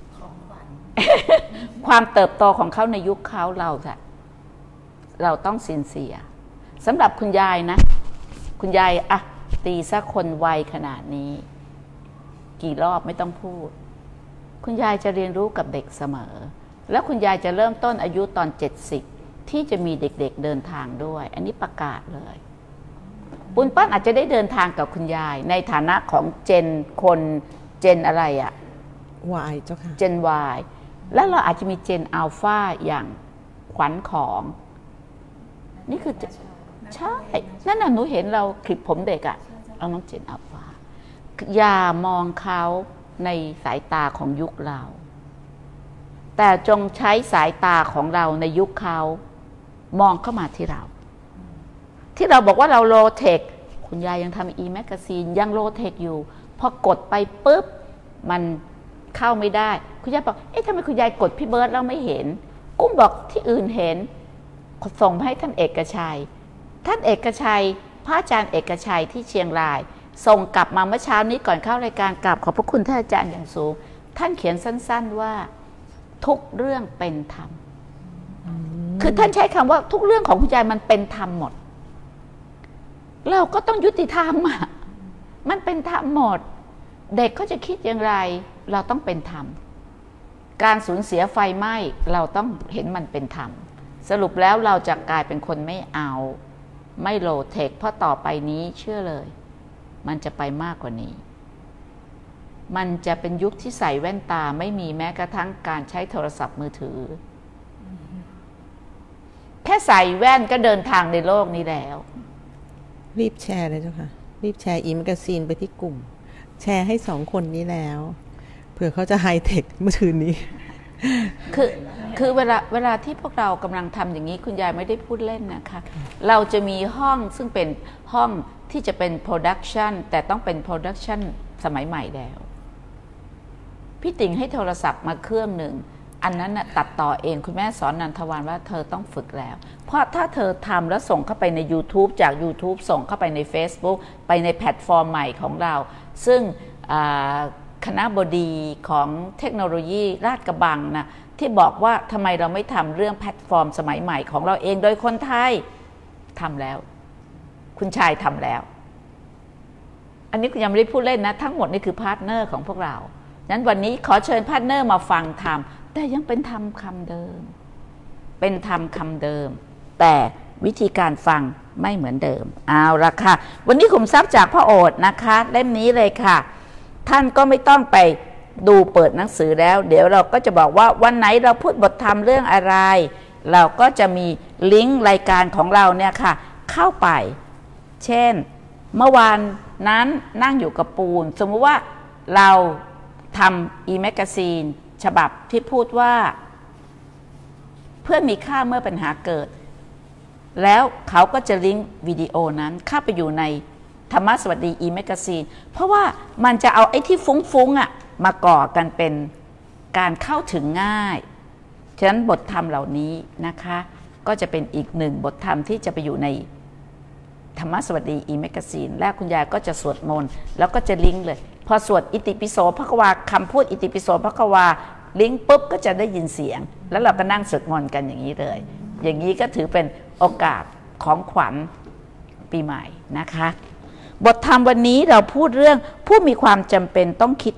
ความเติบโตของเขาในยุคเขาเราต้องสินเสียสำหรับคุณยายนะคุณยายอะตีสักคนวัยขนาดนี้กี่รอบไม่ต้องพูดคุณยายจะเรียนรู้กับเด็กเสมอแล้วคุณยายจะเริ่มต้นอายุตอน70ที่จะมีเด็กเดินทางด้วยอันนี้ประกาศเลยปุณปั้นอาจจะได้เดินทางกับคุณยายในฐานะของเจนอะไรอะ Y เจ้าค่ะเจน Y แล้วเราอาจจะมีเจนอัลฟาอย่างขวัญของนี่คือใช่นั่นน่ะหนูเห็นเราคลิปผมเด็กอะเอาน้องเจนอัลฟาอย่ามองเขาในสายตาของยุคเราแต่จงใช้สายตาของเราในยุคเขามองเข้ามาที่เราบอกว่าเราโลเทคคุณยายยังทำแมกกาซีนยังโลเทคอยู่พอกดไปปุ๊บมันเข้าไม่ได้คุณยายบอกเอ๊ะทำไมคุณยายกดพี่เบิร์ดแล้วไม่เห็นกุ้งบอกที่อื่นเห็นส่งให้ท่านเอกชัยพระอาจารย์เอกชัยที่เชียงรายส่งกลับมาเมื่อเช้านี้ก่อนเข้ารายการกราบขอบพระคุณท่านอาจารย์อย่างสูงท่านเขียนสั้นๆว่าทุกเรื่องเป็นธรรมคือท่านใช้คำว่าทุกเรื่องของคุณยายมันเป็นธรรมหมดเราก็ต้องยุติธรรมอ่ะมันเป็นธรรมหมดเด็กเขาจะคิดอย่างไรเราต้องเป็นธรรมการสูญเสียไฟไหม้เราต้องเห็นมันเป็นธรรมสรุปแล้วเราจะกลายเป็นคนไม่เอาไม่โลเทคเพราะต่อไปนี้เชื่อเลยมันจะไปมากกว่านี้มันจะเป็นยุคที่ใส่แว่นตาไม่มีแม้กระทั่งการใช้โทรศัพท์มือถือแค่ใส่แว่นก็เดินทางในโลกนี้แล้วรีบแชร์เลยเจ้าค่ะรีบแชร์แมกกาซีนไปที่กลุ่มแชร์ให้2 คนนี้แล้วเผื่อเขาจะไฮเทคเมื่อคืนนี้คือเวลาที่พวกเรากำลังทำอย่างนี้คุณยายไม่ได้พูดเล่นนะคะเราจะมีห้องซึ่งเป็นห้องที่จะเป็นโปรดักชันแต่ต้องเป็นโปรดักชันสมัยใหม่แล้วพี่ติ๋งให้โทรศัพท์มาเครื่องหนึ่งอันนั้นน่ะตัดต่อเองคุณแม่สอนนันทวรรณว่าเธอต้องฝึกแล้วเพราะถ้าเธอทำแล้วส่งเข้าไปใน YouTube จาก YouTube ส่งเข้าไปใน Facebook ไปในแพลตฟอร์มใหม่ของเราซึ่งคณะบดีของเทคโนโลยีราชกระบังนะที่บอกว่าทำไมเราไม่ทำเรื่องแพลตฟอร์มสมัยใหม่ของเราเองโดยคนไทยทำแล้วคุณชายทำแล้วอันนี้คุณยังไม่ได้พูดเล่นนะทั้งหมดนี่คือพาร์ทเนอร์ของพวกเรานั้นวันนี้ขอเชิญพาร์ทเนอร์มาฟังธรรมแต่ยังเป็นธรรมคำเดิมเป็นธรรมคำเดิมแต่วิธีการฟังไม่เหมือนเดิมเอาละค่ะวันนี้ขุมทรัพย์จากพระโอษฐ์นะคะเล่มนี้เลยค่ะท่านก็ไม่ต้องไปดูเปิดหนังสือแล้วเดี๋ยวเราก็จะบอกว่าวันไหนเราพูดบทธรรมเรื่องอะไรเราก็จะมีลิงก์รายการของเราเนี่ยค่ะเข้าไปเช่นเมื่อวานนั้นนั่งอยู่กับปูนสมมติว่าเราทำแมกกาซีนฉบับที่พูดว่าเพื่อมีค่าเมื่อปัญหาเกิดแล้วเขาก็จะลิงก์วิดีโอนั้นเข้าไปอยู่ในธรรมะสวัสดีแมกกาซีนเพราะว่ามันจะเอาไอ้ที่ฟุ้งๆอ่ะมาก่อกันเป็นการเข้าถึงง่ายฉะนั้นบทธรรมเหล่านี้นะคะก็จะเป็นอีกหนึ่งบทธรรมที่จะไปอยู่ในธรรมะสวัสดีแมกกาซีนและคุณยายก็จะสวดมนต์แล้วก็จะลิงก์เลยพอสวดอิติปิโสภควาคำพูดอิติปิโสภควาลิงก์ปุ๊บก็จะได้ยินเสียงแล้วเราก็นั่งสวดมนต์กันอย่างนี้เลยอย่างนี้ก็ถือเป็นโอกาสของขวัญปีใหม่นะคะบทธรรมวันนี้เราพูดเรื่องผู้มีความจำเป็นต้องคิด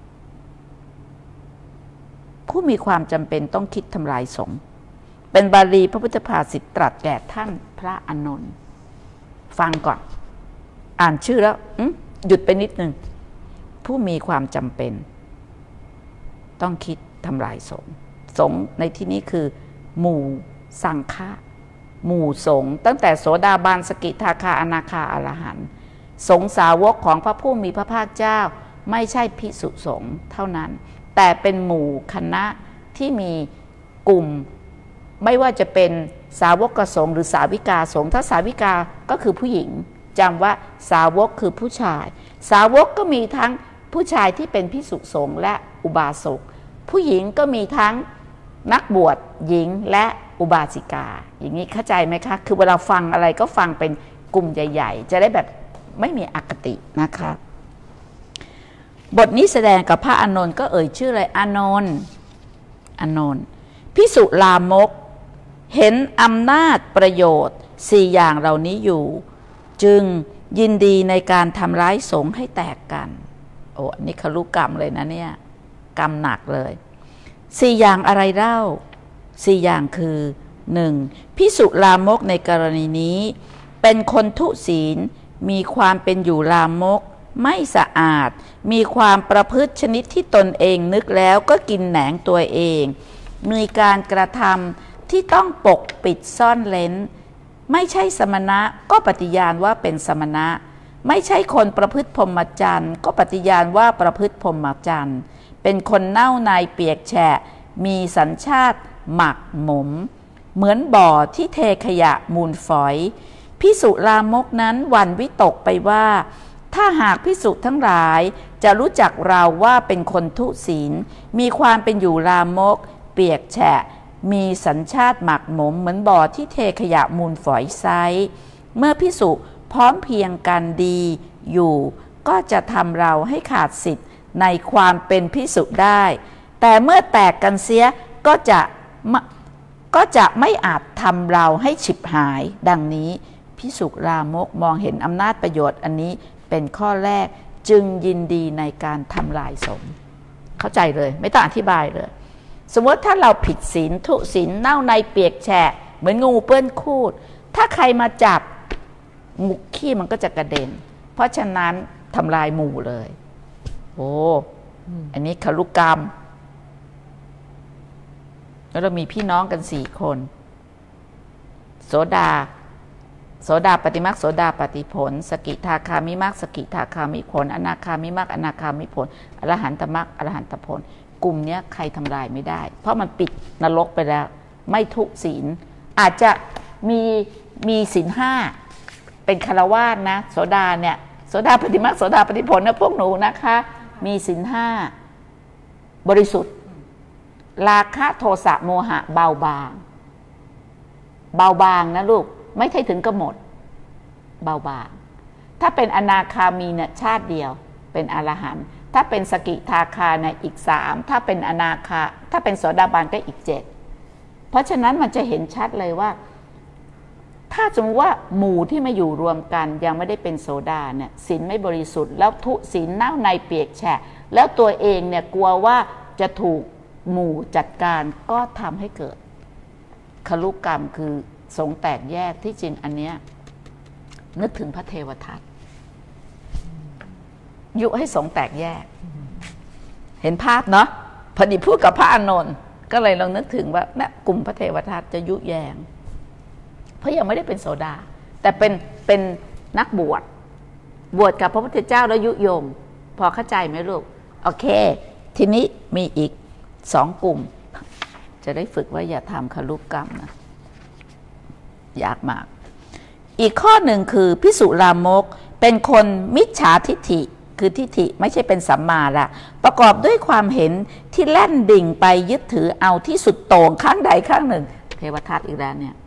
ผู้มีความจำเป็นต้องคิดทำลายสงฆ์เป็นบาลีพระพุทธภาษิตตรัสแก่ท่านพระอานนท์ฟังก่อนอ่านชื่อแล้วหยุดไปนิดนึงผู้มีความจำเป็นต้องคิดทำลายสงฆ์สงฆ์ในที่นี้คือหมู่สังฆะหมู่สงฆ์ตั้งแต่โสดาบันสกิทาคาอนาคาอรหันต์สงฆ์สาวกของพระผู้มีพระภาคเจ้าไม่ใช่ภิกษุสงฆ์เท่านั้นแต่เป็นหมู่คณะที่มีกลุ่มไม่ว่าจะเป็นสาวกสงฆ์หรือสาวิกาสงฆ์ถ้าสาวิกาก็คือผู้หญิงจำว่าสาวกคือผู้ชายสาวกก็มีทั้งผู้ชายที่เป็นภิกษุสงฆ์และอุบาสกผู้หญิงก็มีทั้งนักบวชหญิงและอุบาสิกาอย่างนี้เข้าใจไหมคะคือเวลาฟังอะไรก็ฟังเป็นกลุ่มใหญ่ๆจะได้แบบไม่มีอคตินะคะบทนี้แสดงกับพระอานนท์ก็เอ่ยชื่อเลยอานนท์ภิกษุลามกเห็นอำนาจประโยชน์4อย่างเหล่านี้อยู่จึงยินดีในการทำร้ายสงฆ์ให้แตกกันโอ้อันนี้ครุกรรมเลยนะเนี่ยกรรมหนักเลย4อย่างอะไรเล่า4อย่างคือ 1. ภิกษุลามกในกรณีนี้เป็นคนทุศีลมีความเป็นอยู่ลามกไม่สะอาดมีความประพฤติชนิดที่ตนเองนึกแล้วก็กินแหนงตัวเองมีการกระทำที่ต้องปกปิดซ่อนเร้นไม่ใช่สมณะก็ปฏิญาณว่าเป็นสมณะไม่ใช่คนประพฤติพรหมจรรย์ก็ปฏิญาณว่าประพฤติพรหมจรรย์เป็นคนเน่าในเปียกแฉะมีสัญชาติหมักหมมเหมือนบ่อที่เทขยะมูลฝอยภิกษุลามกนั้นหวั่นวิตกไปว่าถ้าหากภิกษุทั้งหลายจะรู้จักเราว่าเป็นคนทุศีลมีความเป็นอยู่ลามกเปียกแฉะมีสัญชาติหมักหมมเหมือนบ่อที่เทขยะมูลฝอยไซเมื่อภิกษุพร้อมเพียงกันดีอยู่ก็จะทำเราให้ขาดสิทธิ์ในความเป็นภิกษุได้แต่เมื่อแตกกันเสียก็จะไม่อาจทำเราให้ฉิบหายดังนี้ภิกษุลามกมองเห็นอำนาจประโยชน์อันนี้เป็นข้อแรกจึงยินดีในการทำลายสงฆ์เข้าใจเลยไม่ต้องอธิบายเลยสมมติถ้าเราผิดศีลทุศีลเน่าในเปียกแฉะเหมือนงูเปื้อนคูดถ้าใครมาจับมุกขี้มันก็จะกระเด็นเพราะฉะนั้นทำลายหมู่เลยโอ้อันนี้คลุกรรมแล้วเรามีพี่น้องกัน4 คนโสดาปฏิมรรคโสดาปฏิผลสกิทาคามิมรรคสกิทาคามิผลอนาคามิมรรคอนาคามิผลอรหันตมรรคอรหันตผลกลุ่มนี้ใครทำลายไม่ได้เพราะมันปิดนรกไปแล้วไม่ทุศีลอาจจะมีศีล 5เป็นฆราวาสนะโสดาเนี่ยโสดาปฏิมรรคโสดาปฏิผลนะพวกหนูนะคะมีศีล 5บริสุทธิ์ราคะโทสะโมหะเบาบางนะลูกไม่ใช่ถึงกับหมดเบาบางถ้าเป็นอนาคามีเนี่ยชาติเดียวเป็นอรหันต์ถ้าเป็นสกิทาคาเนี่ยอีก3ถ้าเป็นอนาคาถ้าเป็นโสดาบันก็อีก7เพราะฉะนั้นมันจะเห็นชัดเลยว่าถ้าสมมติว่าหมู่ที่มาอยู่รวมกันยังไม่ได้เป็นโสดาเนี่ยศีลไม่บริสุทธิ์แล้วทุศีลเน่าในเปียกแฉะแล้วตัวเองเนี่ยกลัวว่าจะถูกหมู่จัดการก็ทำให้เกิดคลุกรรมคือสงฆ์แตกแยกที่จริงอันเนี้ยนึกถึงพระเทวทัตยุให้สงฆ์แตกแยกเห็นภาพเนาะพอดีพูดกับพระอานนท์ก็เลยลองนึกถึงว่าเนี่ยกลุ่มพระเทวทัตจะยุแยงเพราะยังไม่ได้เป็นโสดาแต่เป็นนักบวชกับพระพุทธเจ้าแล้วยุยงพอเข้าใจไหมลูกโอเคทีนี้มีอีก2 กลุ่มจะได้ฝึกว่าอย่าทำคลุกรรมนะยากมากอีกข้อหนึ่งคือภิกษุลามกเป็นคนมิจฉาทิฏฐิคือทิฏฐิไม่ใช่เป็นสัมมาละประกอบด้วยความเห็นที่แล่นดิ่งไปยึดถือเอาที่สุดโต่งข้างใดข้างหนึ่งเทวทัตอีกแล้วเนี่ย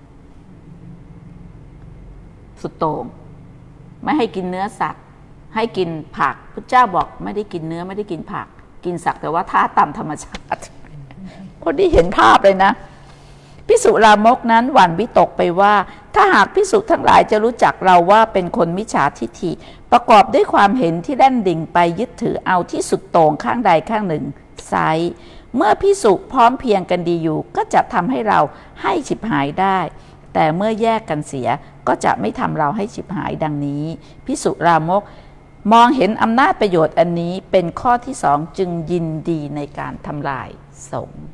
สุดโต่งไม่ให้กินเนื้อสัตว์ให้กินผักพระเจ้าบอกไม่ได้กินเนื้อไม่ได้กินผักกินสักแต่ว่าท่าตามธรรมชาติคนที่เห็นภาพเลยนะภิกษุลามกนั้นหวั่นวิตกไปว่าถ้าหากภิกษุทั้งหลายจะรู้จักเราว่าเป็นคนมิจฉาทิฏฐิประกอบด้วยความเห็นที่แล่นดิ่งไปยึดถือเอาที่สุดโต่งข้างใดข้างหนึ่งไซเมื่อภิกษุพร้อมเพียงกันดีอยู่ก็จะทำให้เราให้ฉิบหายได้แต่เมื่อแยกกันเสียก็จะไม่ทำเราให้ฉิบหายดังนี้ภิกษุลามกมองเห็นอำนาจประโยชน์อันนี้เป็นข้อที่2จึงยินดีในการทำลายสงฆ์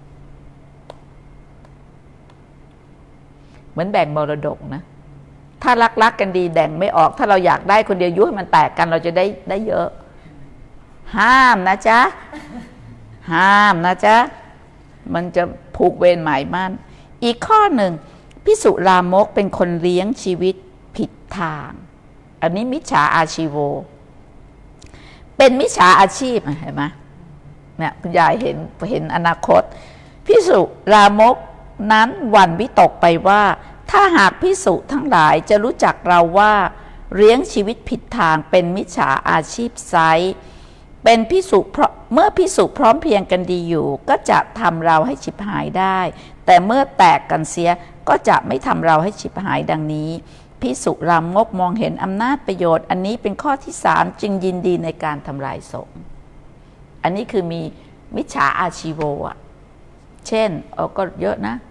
เหมือนแบ่งมรดกนะถ้ารักกันดีแบ่งไม่ออกถ้าเราอยากได้คนเดียวยุให้มันแตกกันเราจะได้เยอะห้ามนะจ๊ะห้ามนะจ๊ะมันจะผูกเวรหมายมั่นอีกข้อหนึ่งภิกษุลามกเป็นคนเลี้ยงชีวิตผิดทางอันนี้มิจฉาอาชีโวเป็นมิจฉาอาชีพเห็นไหมเนี่ยคุณยายเห็นอนาคตภิกษุลามกนั้นหวั่นวิตกไปว่าถ้าหากภิกษุทั้งหลายจะรู้จักเราว่าเลี้ยงชีวิตผิดทางเป็นมิจฉาอาชีพไซเป็นภิกษุเมื่อภิกษุพร้อมเพียงกันดีอยู่ก็จะทำเราให้ฉิบหายได้แต่เมื่อแตกกันเสียก็จะไม่ทำเราให้ฉิบหายดังนี้ภิกษุลามกมองเห็นอำนาจประโยชน์อันนี้เป็นข้อที่3จึงยินดีในการทำลายสงฆ์อันนี้คือมีมิจฉาอาชีโวอ่ะเช่นก็เยอะนะ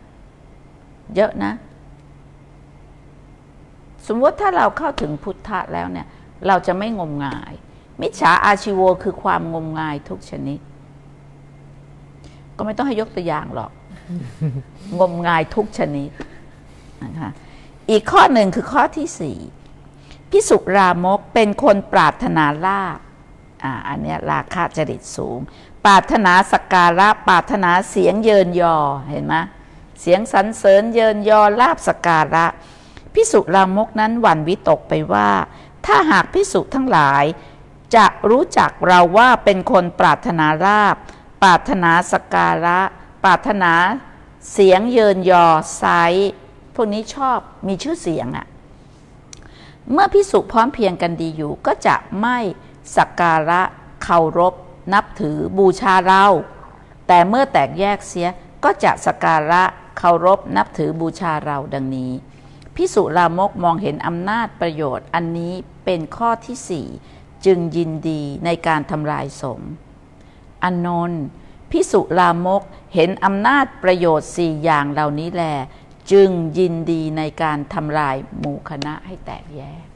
สมมติถ้าเราเข้าถึงพุทธะแล้วเนี่ยเราจะไม่งมงายมิจฉาอาชีโวคือความงมงายทุกชนิดก็ไม่ต้องให้ยกตัวอย่างหรอก งมงายทุกชนิดนะคะอีกข้อหนึ่งคือข้อที่ 4ภิกษุรามกเป็นคนปรารถนาลาภอันนี้ราคะจริตสูงปรารถนาสักการะปรารถนาเสียงเยินยอเห็นไหมเสียงสรรเสริญเยินยอลาภสักการะภิกษุรามกนั้นหวั่นวิตกไปว่าถ้าหากภิกษุทั้งหลายจะรู้จักเราว่าเป็นคนปรารถนาลาภปรารถนาสักการะปรารถนาเสียงเยินยอไซพวกนี้ชอบมีชื่อเสียงเมื่อภิกษุพร้อมเพียงกันดีอยู่ก็จะไม่สักการะเคารพนับถือบูชาเราแต่เมื่อแตกแยกเสียก็จะสักการะเคารพนับถือบูชาเราดังนี้ภิกษุรามกมองเห็นอำนาจประโยชน์อันนี้เป็นข้อที่ 4จึงยินดีในการทำลายสงฆ์อานนท์ภิกษุรามกเห็นอำนาจประโยชน์4อย่างเหล่านี้แลจึงยินดีในการทำลายหมู่คณะให้แตกแยก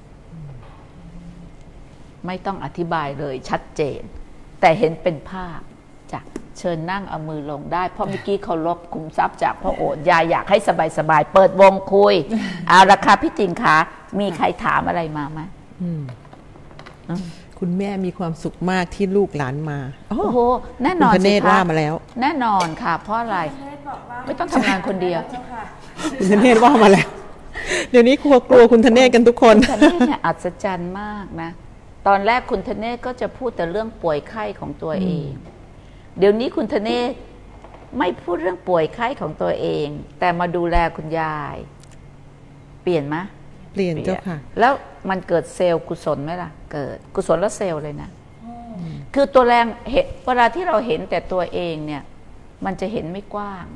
ไม่ต้องอธิบายเลยชัดเจนแต่เห็นเป็นภาพจากเชิญนั่งเอามือลงได้เพราะเมื่อกี้เขาลบคุมทรัพย์จากพระโอษฐ์ยายอยากให้สบายๆเปิดวงคุยเอาละค่ะพี่จิงคะมีใครถามอะไรมาไหมคุณแม่มีความสุขมากที่ลูกหลานมาโอ้โหแน่นอนคุณธเนศว่ามาแล้วแน่นอนค่ะเพราะอะไรไม่ต้องทำงานคนเดียวคุณธเนศว่ามาแล้วเดี๋ยวนี้กลัวคุณธเนศกันทุกคนคุณธเนศเนี่ยอัศจรรย์มากนะตอนแรกคุณธเนศก็จะพูดแต่เรื่องป่วยไข้ของตัวเองเดี๋ยวนี้คุณธเนศไม่พูดเรื่องป่วยไข้ของตัวเองแต่มาดูแลคุณยายเปลี่ยนไหมเปลี่ยนเจ้าค่ะแล้วมันเกิดเซลล์กุศลไหมล่ะเกิดกุศลเซลล์เลยนะคือตัวแรงเวลาที่เราเห็นแต่ตัวเองเนี่ยมันจะเห็นไม่กว้าง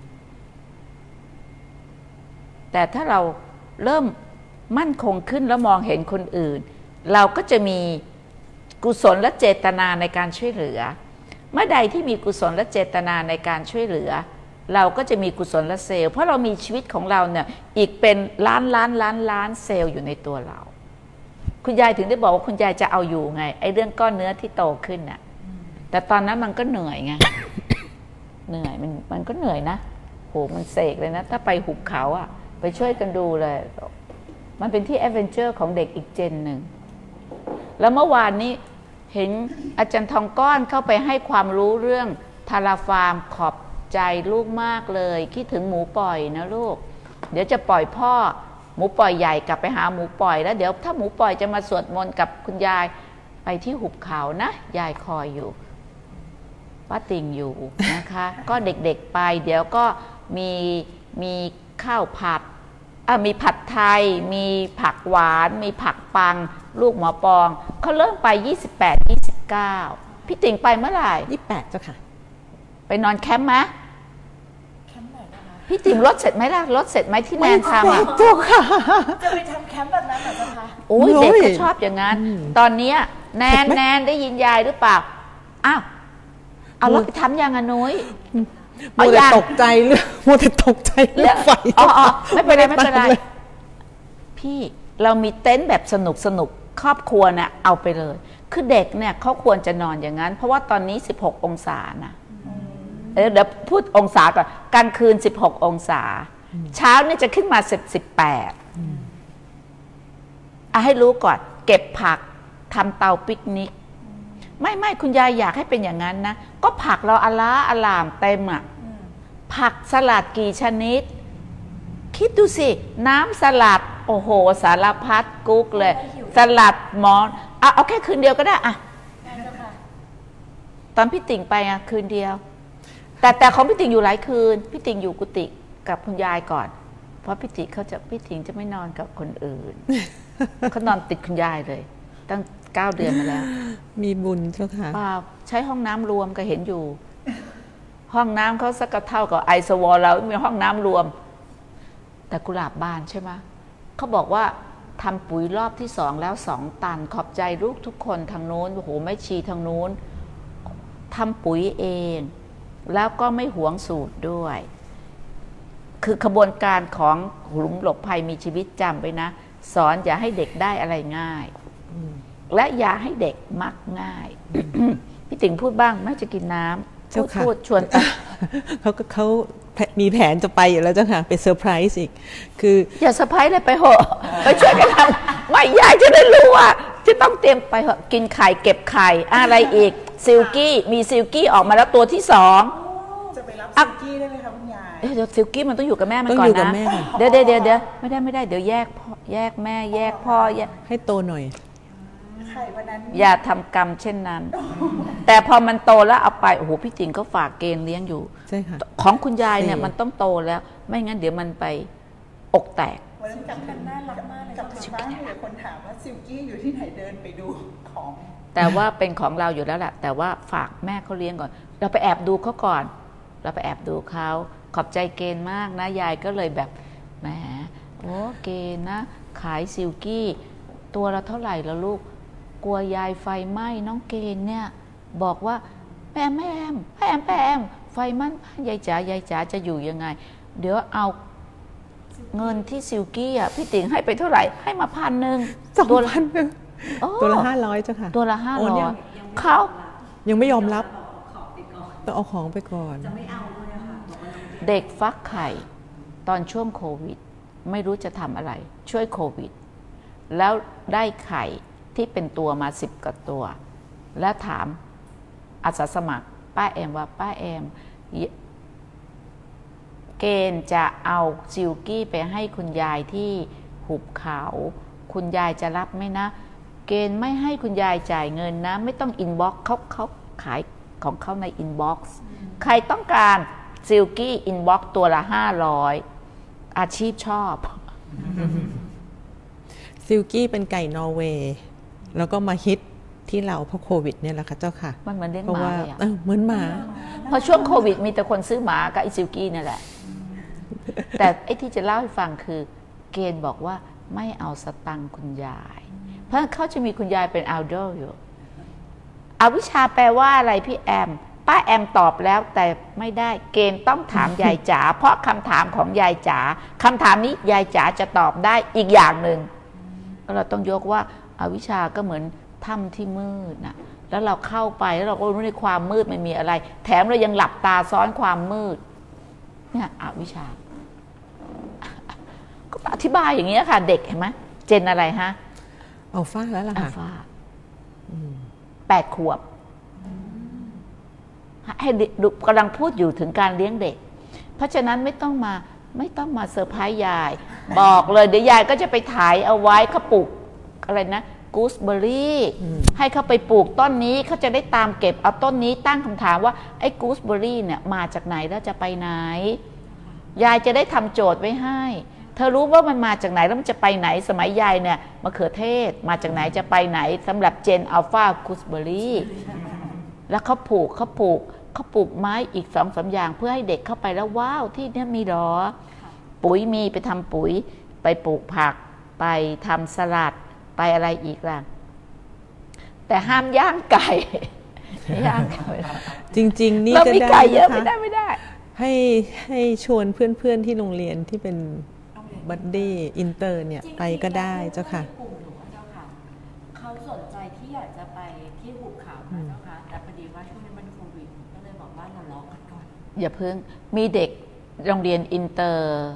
แต่ถ้าเราเริ่มมั่นคงขึ้นแล้วมองเห็นคนอื่นเราก็จะมีกุศลและเจตนาในการช่วยเหลือเมื่อใดที่มีกุศลและเจตนาในการช่วยเหลือเราก็จะมีกุศลและเซลล์เพราะเรามีชีวิตของเราเนี่ยอีกเป็นล้านเซลล์อยู่ในตัวเราคุณยายถึงได้บอกว่าคุณยายจะเอาอยู่ไงไอ้เรื่องก้อนเนื้อที่โตขึ้นน่ะแต่ตอนนั้นมันก็เหนื่อยไงเหนื่อยมันก็เหนื่อยนะโหมันเสกเลยนะถ้าไปหุบเขาไปช่วยกันดูเลยมันเป็นที่แอดเวนเจอร์ของเด็กอีกเจนหนึ่งแล้วเมื่อวานนี้เห็นอาจารย์ทองก้อนเข้าไปให้ความรู้เรื่องทาราฟาร์มขอบใจลูกมากเลยคิดถึงหมูปล่อยนะลูกเดี๋ยวจะปล่อยพ่อหมูปล่อยใหญ่กลับไปหาหมูปล่อยแล้วเดี๋ยวถ้าหมูปล่อยจะมาสวดมนต์กับคุณยายไปที่หุบเขานะยายคอยอยู่ป้าติ่งอยู่นะคะก็เด็กๆไปเดี๋ยวก็มีข้าวผัดมีผัดไทยมีผักหวานมีผักปังลูกหมอปองเขาเริ่มไป28 29พี่ติ่งไปเมื่อไหร่ 28เจ้าค่ะไปนอนแคมป์ไหมแคมป์ไหนนะคะพี่ติ่งรถเสร็จไหมล่ะรถเสร็จไหมที่แนนทำเจ้าค่ะจะไปทำแคมป์แบบนั้นเหรอเจ้าค่ะโอ้ยเด็กเขาชอบอย่างนั้นตอนนี้แนนได้ยินยายหรือเปล่าอ้าวเอารถไปทำยังไงนุ้ยมัวแต่ตกใจเรื่องไฟไม่เป็นไรพี่เรามีเต็นท์แบบสนุกครอบครัวเนี่ยเอาไปเลยคือเด็กเนี่ยเขาควรจะนอนอย่างนั้นเพราะว่าตอนนี้16 องศานะเดี๋ยวพูดองศาก่อนกลางคืน16 องศาเช้าเนี่ยจะขึ้นมา18ให้รู้ก่อนเก็บผักทำเตาปิกนิกไม่คุณยายอยากให้เป็นอย่างนั้นนะก็ผักเราอลามเต็มผักสลัดกี่ชนิดคิดดูสิน้ำสลัดโอ้โหสารพัดกุ๊กเลยสลัดมอนเอาแค่คืนเดียวก็ได้ตอนพี่ติ่งไปคืนเดียวแต่ของพี่ติ่งอยู่หลายคืนพี่ติ่งอยู่กุฏิกับคุณยายก่อนเพราะพี่ติ่งจะไม่นอนกับคนอื่นเขานอนติดคุณยายเลยตั้ง9 เดือนมาแล้วมีบุญเจ้าค่ะเปล่าใช้ห้องน้ำรวมก็เห็นอยู่ห้องน้ำเขาสักเท่ากับไอสวอลเรามีห้องน้ำรวมแต่กุหลาบบานใช่ไหมเขาบอกว่าทำปุ๋ยรอบที่2แล้ว2 ตันขอบใจลูกทุกคนทางโน้นโอ้โหแม่ชีทางโน้นทำปุ๋ยเองแล้วก็ไม่หวงสูตรด้วยคือขบวนการของหลุมหลบภัยมีชีวิตจำไปนะสอนอย่าให้เด็กได้อะไรง่ายและอย่าให้เด็กมักง่าย พี่ติ๋งพูดบ้างน่าจะกินน้ำพูดชวนเขามีแผนจะไปอยู่แล้วเจ้าค่ะไปเซอร์ไพรส์อีกคืออย่าเซอร์ไพรส์เลยไปเหอะไปช่วยกันทำไม่ยายจะได้รู้ว่าจะต้องเตรียมไปเหอะกินไข่เก็บไข่อะไรอีกซิลกี้มีซิลกี้ออกมาแล้วตัวที่2 จะไปรับซิลกี้ได้ไหมคะคุณยายเดี๋ยวซิลกี้มันต้องอยู่กับแม่มันก่อนนะเดี๋ยวไม่ได้เดี๋ยวแยกพ่อแยกแม่แยกพ่อให้โตหน่อยอย่าทำกรรมเช่นนั้นแต่พอมันโตแล้วเอาไปโอ้โหพี่ติ๋งก็ฝากเกณฑ์เลี้ยงอยู่ใช่ค่ะของคุณยายเนี่ยมันต้องโตแล้วไม่งั้นเดี๋ยวมันไปอกแตกวันนั้นกับกันน่ารักมากเลยกับทางบ้านมีคนถามว่าซิลกี้อยู่ที่ไหนเดินไปดูของแต่ว่าเป็นของเราอยู่แล้วแหละแต่ว่าฝากแม่เขาเลี้ยงก่อนเราไปแอบดูเขาก่อนเราไปแอบดูเขาขอบใจเกณฑ์มากนะยายก็เลยแบบแหมโอ้เกณฑ์นะขายซิลกี้ตัวละเท่าไหร่แล้วลูกกลัวยายไฟไหม้น้องเกณฑ์เนี่ยบอกว่าแอมไฟมันยายจ๋าจะอยู่ยังไงเดี๋ยวเอาเงินที่ซิลกี้อ่ะพี่ติ๋งให้ไปเท่าไหร่ให้มา1,000 ตัวละ1,000ตัวละ500เจ้าค่ะตัวละ500เขายังไม่ยอมรับต้องเอาของไปก่อนเด็กฟักไข่ตอนช่วงโควิดไม่รู้จะทำอะไรช่วยโควิดแล้วได้ไข่ที่เป็นตัวมา10 กว่าตัวแล้วถามอาสาสมัครป้าแอมว่าป้าแอมเกณฑ์จะเอาซิลกี้ไปให้คุณยายที่หุบเขาคุณยายจะรับไหมนะเกณฑ์ไม่ให้คุณยายจ่ายเงินนะไม่ต้องอินบ็อกซ์เขาขายของเขาในอินบ็อกซ์ใครต้องการซิลกี้อินบ็อกซ์ตัวละ500อาชีพชอบซิลกี้เป็นไก่นอร์เวย์แล้วก็มาฮิตที่เราเพราะโควิดเนี่ยแหละค่ะเจ้าค่ะมันเหมือนเลี้ยงหมาเลยเหมือนหมาพอช่วงโควิดมีแต่คนซื้อหมากับไอซิลกี้นี่แหละแต่ไอที่จะเล่าให้ฟังคือเกณฑ์บอกว่าไม่เอาสตังค์คุณยายเพราะเขาจะมีคุณยายเป็นอัลโดอยู่อวิชชาแปลว่าอะไรพี่แอมป้าแอมตอบแล้วแต่ไม่ได้เกณฑ์ต้องถามยายจ๋าเพราะคำถามของยายจ๋าคำถามนี้ยายจ๋าจะตอบได้อีกอย่างหนึ่งเราต้องยกว่าอวิชชาก็เหมือนถ้ำที่มืดนะแล้วเราเข้าไปแล้วเราก็รู้ในความมืดมันมีอะไรแถมเรายังหลับตาซ้อนความมืดเนี่ยอวิชชาก็อธิบายอย่างนี้ค่ะเด็กเห็นไหมเจนอะไรฮะอัลฟาแล้วล่ะค่ะอัลฟา8 ขวบให้กำลังพูดอยู่ถึงการเลี้ยงเด็กเพราะฉะนั้นไม่ต้องมาเซอร์ไพรส์ยายบอกเลยเดี๋ยวยายก็จะไปถ่ายเอาไว้เขาปลูกอะไรนะกูสเบอรี่ให้เขาไปปลูกต้นนี้เขาจะได้ตามเก็บเอาต้นนี้ตั้งคำถามว่าไอ้กูสเบอรี่เนี่ยมาจากไหนแล้วจะไปไหนยายจะได้ทำโจทย์ไว้ให้เธอรู้ว่ามันมาจากไหนแล้วมันจะไปไหนสมัยยายเนี่ยมะเขือเทศมาจากไหนจะไปไหนสำหรับเจนอัลฟากูสเบอรี่แล้วเขาปลูกไม้อีก2-3 อย่างเพื่อให้เด็กเข้าไปแล้วว้าวที่นี่มีหรอปุ๋ยมีไปทำปุ๋ยไปปลูกผักไปทำสลัดไปอะไรอีกล่ะแต่ห้ามย่างไก่ย่างไก่จริงๆนี่ก็ได้ไก่เยอะไม่ได้ให้ชวนเพื่อนๆที่โรงเรียนที่เป็นบัดดี้อินเตอร์เนี่ยไปก็ได้เจ้าค่ะเขาสนใจที่อยากจะไปที่หุบเขาเจ้าค่ะแต่พอดีว่าช่วงนี้มันโควิดก็เลยบอกว่าเรารอกันก่อนอย่าเพิ่งมีเด็กโรงเรียนอินเตอร์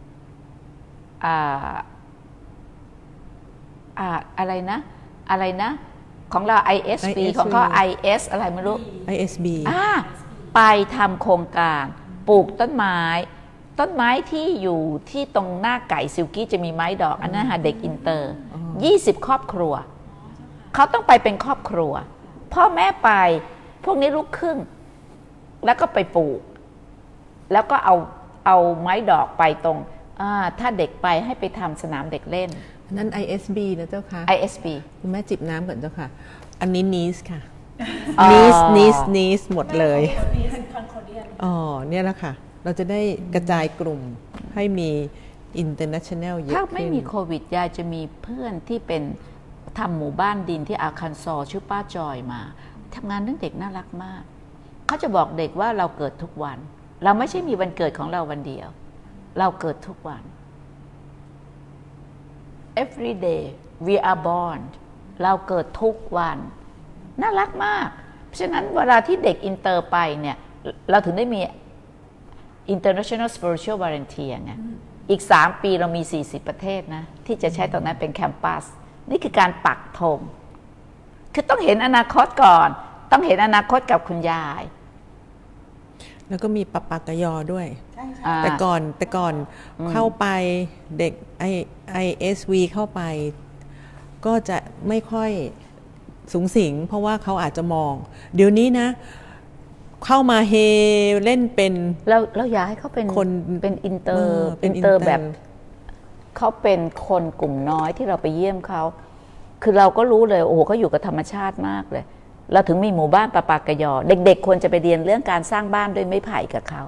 อะไรนะของเรา ISB ของเขา IS อะไรไม่รู้ ISB ไปทำโครงการปลูกต้นไม้ที่อยู่ที่ตรงหน้าไก่ซิลกี้จะมีไม้ดอกอันนั้นหาเด็กอินเตอร์20 ครอบครัวเขาต้องไปเป็นครอบครัวพ่อแม่ไปพวกนี้ลูกครึ่งแล้วก็ไปปลูกแล้วก็เอาไม้ดอกไปตรงถ้าเด็กไปให้ไปทำสนามเด็กเล่นนั่น ISB นะเจ้าค่ะ ISB คุณแม่จิบน้ำก่อนเจ้าค่ะอันนี้ NEAS ค่ะ NEAS หมดเลยเนี่ยแหละค่ะเราจะได้กระจายกลุ่มให้มี international เยอะขึ้นถ้าไม่มีโควิดยายจะมีเพื่อนที่เป็นทำหมู่บ้านดินที่อาคันซอชื่อป้าจอยมาทำงานเรื่องเด็กน่ารักมากเขาจะบอกเด็กว่าเราเกิดทุกวันเราไม่ใช่มีวันเกิดของเราวันเดียวเราเกิดทุกวัน every day we are born เราเกิดทุกวันน่ารักมากเพราะฉะนั้นเวลาที่เด็กอินเตอร์ไปเนี่ยเราถึงได้มี International Spiritual Volunteer ไงอีก3 ปีเรามี40ประเทศนะที่จะใช้ตรงนั้นเป็นแคมปัสนี่คือการปักธงคือต้องเห็นอนาคตก่อนต้องเห็นอนาคตกับคุณยายแล้วก็มีปะปากยอด้วยแต่ก่อนเข้าไปเด็กISV เข้าไปก็จะไม่ค่อยสูงสิงเพราะว่าเขาอาจจะมองเดี๋ยวนี้นะเข้ามาเฮเล่นเป็นเราอยากให้เขาเป็นคนเป็นอินเตอร์แบบเขาเป็นคนกลุ่มน้อยที่เราไปเยี่ยมเขาคือเราก็รู้เลยโอ้โหเขาอยู่กับธรรมชาติมากเลยเราถึงมีหมู่บ้านปะปากยอเด็กๆควรจะไปเรียนเรื่องการสร้างบ้านด้วยไม้ไผ่กับเขา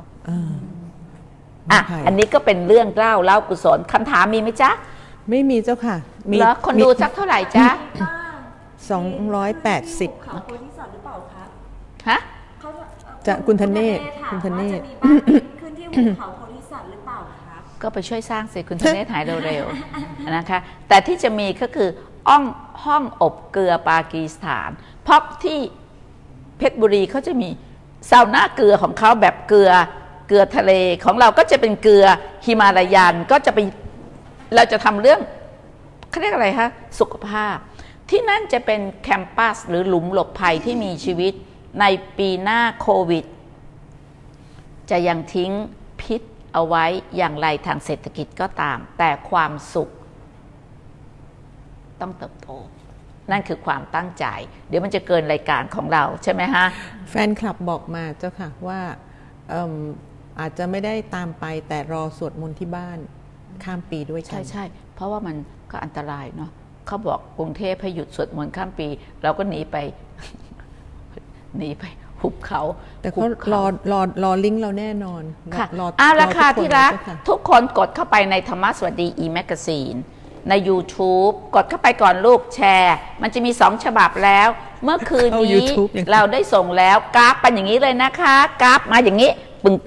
อันนี้ก็เป็นเรื่องเล่ากุศลคำถามมีไหมจ๊ะไม่มีเจ้าค่ะมีแล้วคนดูสักเท่าไหร่จ๊ะ 280 เขาโพธิสัตว์หรือเปล่าคะฮะจะคุณธเนศคุณธเนศขึ้นที่ภูเขาโพธิสัตว์หรือเปล่าคะก็ไปช่วยสร้างสิคุณธเนศหายเร็วๆนะคะแต่ที่จะมีก็คือห้องอบเกลือปากีสถานเพราะที่เพชรบุรีเขาจะมีซาวน่าเกลือของเขาแบบเกลือทะเลของเราก็จะเป็นเกลือฮิมาลายันก็จะไปเราจะทำเรื่องเขาเรียกอะไรคะสุขภาพที่นั่นจะเป็นแคมปัสหรือหลุมหลบภัยที่มีชีวิตในปีหน้าโควิดจะยังทิ้งพิษเอาไว้อย่างไรทางเศรษฐกิจก็ตามแต่ความสุขต้องเติบโตนั่นคือความตั้งใจเดี๋ยวมันจะเกินรายการของเราใช่ไหมฮะแฟนคลับบอกมาเจ้าค่ะว่าอาจจะไม่ได้ตามไปแต่รอสวดมนต์ที่บ้านข้ามปีด้วยกันใช่เพราะว่ามันก็อันตรายเนาะเขาบอกกรุงเทพให้หยุดสวดมนต์ข้ามปีเราก็หนีไปหุบเขาแต่เขารอลิงก์เราแน่นอนค่ะราคาที่รักทุกคนกดเข้าไปในธรรมะสวัสดีอีแมกกาซีนใน YouTube กดเข้าไปก่อนลูกแชร์มันจะมี2 ฉบับแล้วเมื่อคืนนี้เราได้ส่งแล้วกราฟเป็นอย่างนี้เลยนะคะกราฟมาอย่างนี้ปึ้ง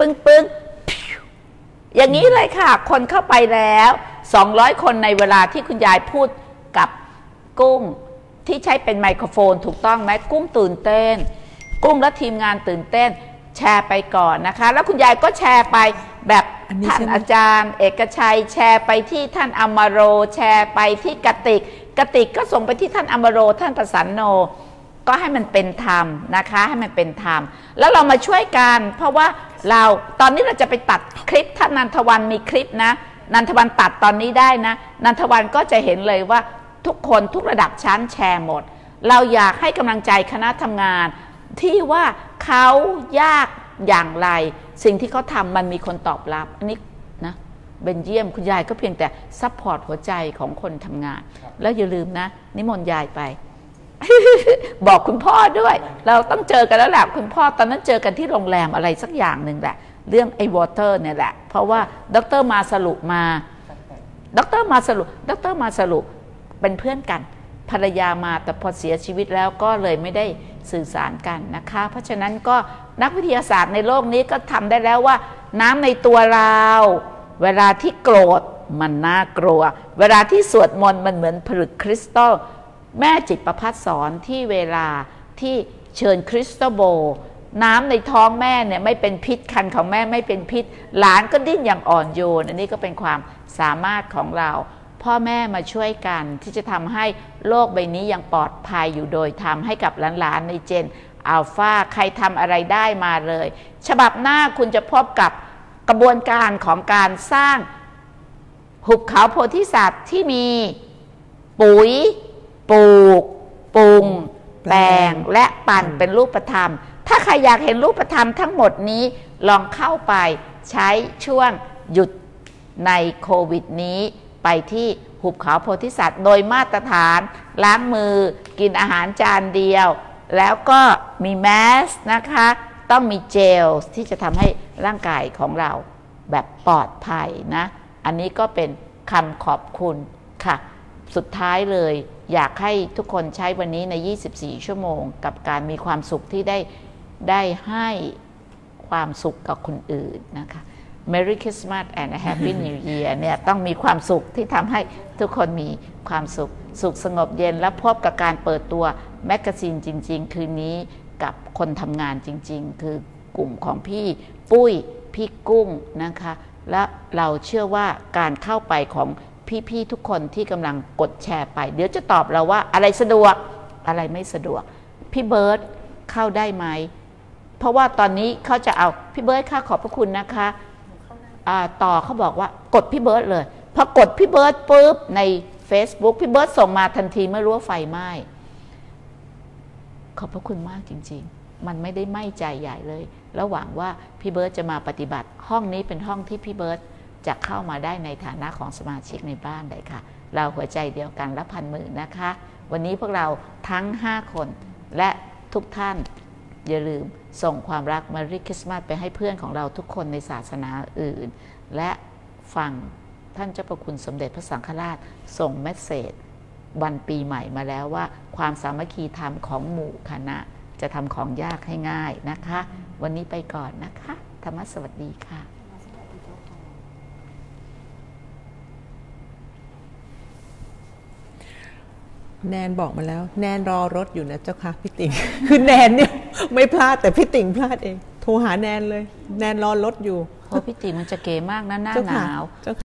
อย่างนี้เลยค่ะคนเข้าไปแล้ว200 คนในเวลาที่คุณยายพูดกับกุ้งที่ใช้เป็นไมโครโฟนถูกต้องไหมกุ้งตื่นเต้นกุ้งและทีมงานตื่นเต้นแชร์ไปก่อนนะคะแล้วคุณยายก็แชร์ไปแบบท่านอาจารย์เอกชัยแชร์ไปที่ท่านอมโรแชร์ไปที่กติกก็ส่งไปที่ท่านอมโรท่านประสันโนก็ให้มันเป็นธรรมนะคะให้มันเป็นธรรมแล้วเรามาช่วยกันเพราะว่าตอนนี้เราจะไปตัดคลิปท่านนันทวันมีคลิปนะนันทวันตัดตอนนี้ได้นะนันทวันก็จะเห็นเลยว่าทุกคนทุกระดับชั้นแชร์หมดเราอยากให้กำลังใจคณะทำงานที่ว่าเขายากอย่างไรสิ่งที่เขาทำมันมีคนตอบรับอันนี้นะเบนเยียมคุณยายก็เพียงแต่ซัพพอร์ตหัวใจของคนทำงานแล้วอย่าลืมนะนิมนต์ยายไป บอกคุณพ่อด้วยเราต้องเจอกันแล้วแหละคุณพ่อตอนนั้นเจอกันที่โรงแรมอะไรสักอย่างหนึ่งแหละเรื่องไอ้วอเตอร์เนี่ยแหละเพราะว่าดร.มาสรุเป็นเพื่อนกันภรรยามาแต่พอเสียชีวิตแล้วก็เลยไม่ได้สื่อสารกันนะคะเพราะฉะนั้นก็นักวิทยาศาสตร์ในโลกนี้ก็ทำได้แล้วว่าน้ำในตัวเราเวลาที่โกรธมันน่ากลัวเวลาที่สวดมนต์มันเหมือนผลึกคริสตัลแม่จิตประภัสสอนที่เวลาที่เชิญคริสตัลโบน้ำในท้องแม่เนี่ยไม่เป็นพิษคันของแม่ไม่เป็นพิษหลานก็ดิ้นอย่างอ่อนโยนอันนี้ก็เป็นความสามารถของเราพ่อแม่มาช่วยกันที่จะทำให้โลกใบนี้ยังปลอดภัยอยู่โดยทำให้กับหลานๆในเจนอัลฟาใครทำอะไรได้มาเลยฉบับหน้าคุณจะพบกับกระบวนการของการสร้างหุบเขาโพธิสัตว์ที่มีปุ๋ยปลูกปรุงแปลงและปั่นเป็นรูปธรรมถ้าใครอยากเห็นรูปธรรมทั้งหมดนี้ลองเข้าไปใช้ช่วงหยุดในโควิดนี้ไปที่หุบเขาโพธิสัตว์โดยมาตรฐานล้างมือกินอาหารจานเดียวแล้วก็มีแมสนะคะต้องมีเจลที่จะทำให้ร่างกายของเราแบบปลอดภัยนะอันนี้ก็เป็นคำขอบคุณค่ะสุดท้ายเลยอยากให้ทุกคนใช้วันนี้ใน24ชั่วโมงกับการมีความสุขที่ได้ให้ความสุขกับคนอื่นนะคะ Merry Christmas and a Happy New Year เนี่ยต้องมีความสุขที่ทำให้ทุกคนมีความสุขสงบเย็นและพบกับการเปิดตัวแมกกาซีนจริงๆคืนนี้กับคนทำงานจริงๆคือกลุ่มของพี่ปุ้ยพี่กุ้งนะคะและเราเชื่อว่าการเข้าไปของพี่ๆทุกคนที่กำลังกดแชร์ไปเดี๋ยวจะตอบเราว่าอะไรสะดวกอะไรไม่สะดวกพี่เบิร์ตเข้าได้ไหมเพราะว่าตอนนี้เขาจะเอาพี่เบิร์ตค่ะขอบพระคุณนะคะต่อเขาบอกว่ากดพี่เบิร์ตเลยพอกดพี่เบิร์ตปุ๊บใน Facebook พี่เบิร์ตส่งมาทันทีเมื่อรู้ว่าไฟไหม้ขอบพระคุณมากจริงๆมันไม่ได้ไหม้ใจใหญ่เลยแล้วหวังว่าพี่เบิร์ตจะมาปฏิบัติห้องนี้เป็นห้องที่พี่เบิร์ตจะเข้ามาได้ในฐานะของสมาชิกในบ้านเลยค่ะเราหัวใจเดียวกันและพันมือนะคะวันนี้พวกเราทั้ง5คนและทุกท่านอย่าลืมส่งความรักมาริคริสต์มาสไปให้เพื่อนของเราทุกคนในศาสนาอื่นและฟังท่านเจ้าประคุณสมเด็จพระสังฆราชส่งเมสเสจวันปีใหม่มาแล้วว่าความสามัคคีธรรมของหมู่คณะจะทำของยากให้ง่ายนะคะวันนี้ไปก่อนนะคะธรรมะสวัสดีค่ะแนนบอกมาแล้วแนนรอรถอยู่นะเจ้าค่ะพี่ติ๋งคือแนนเนี่ยไม่พลาดแต่พี่ติ๋งพลาดเองโทรหาแนนเลยแนนรอรถอยู่เพราะพี่ติ๋งมันจะเก๋มากนะหน้าหนาว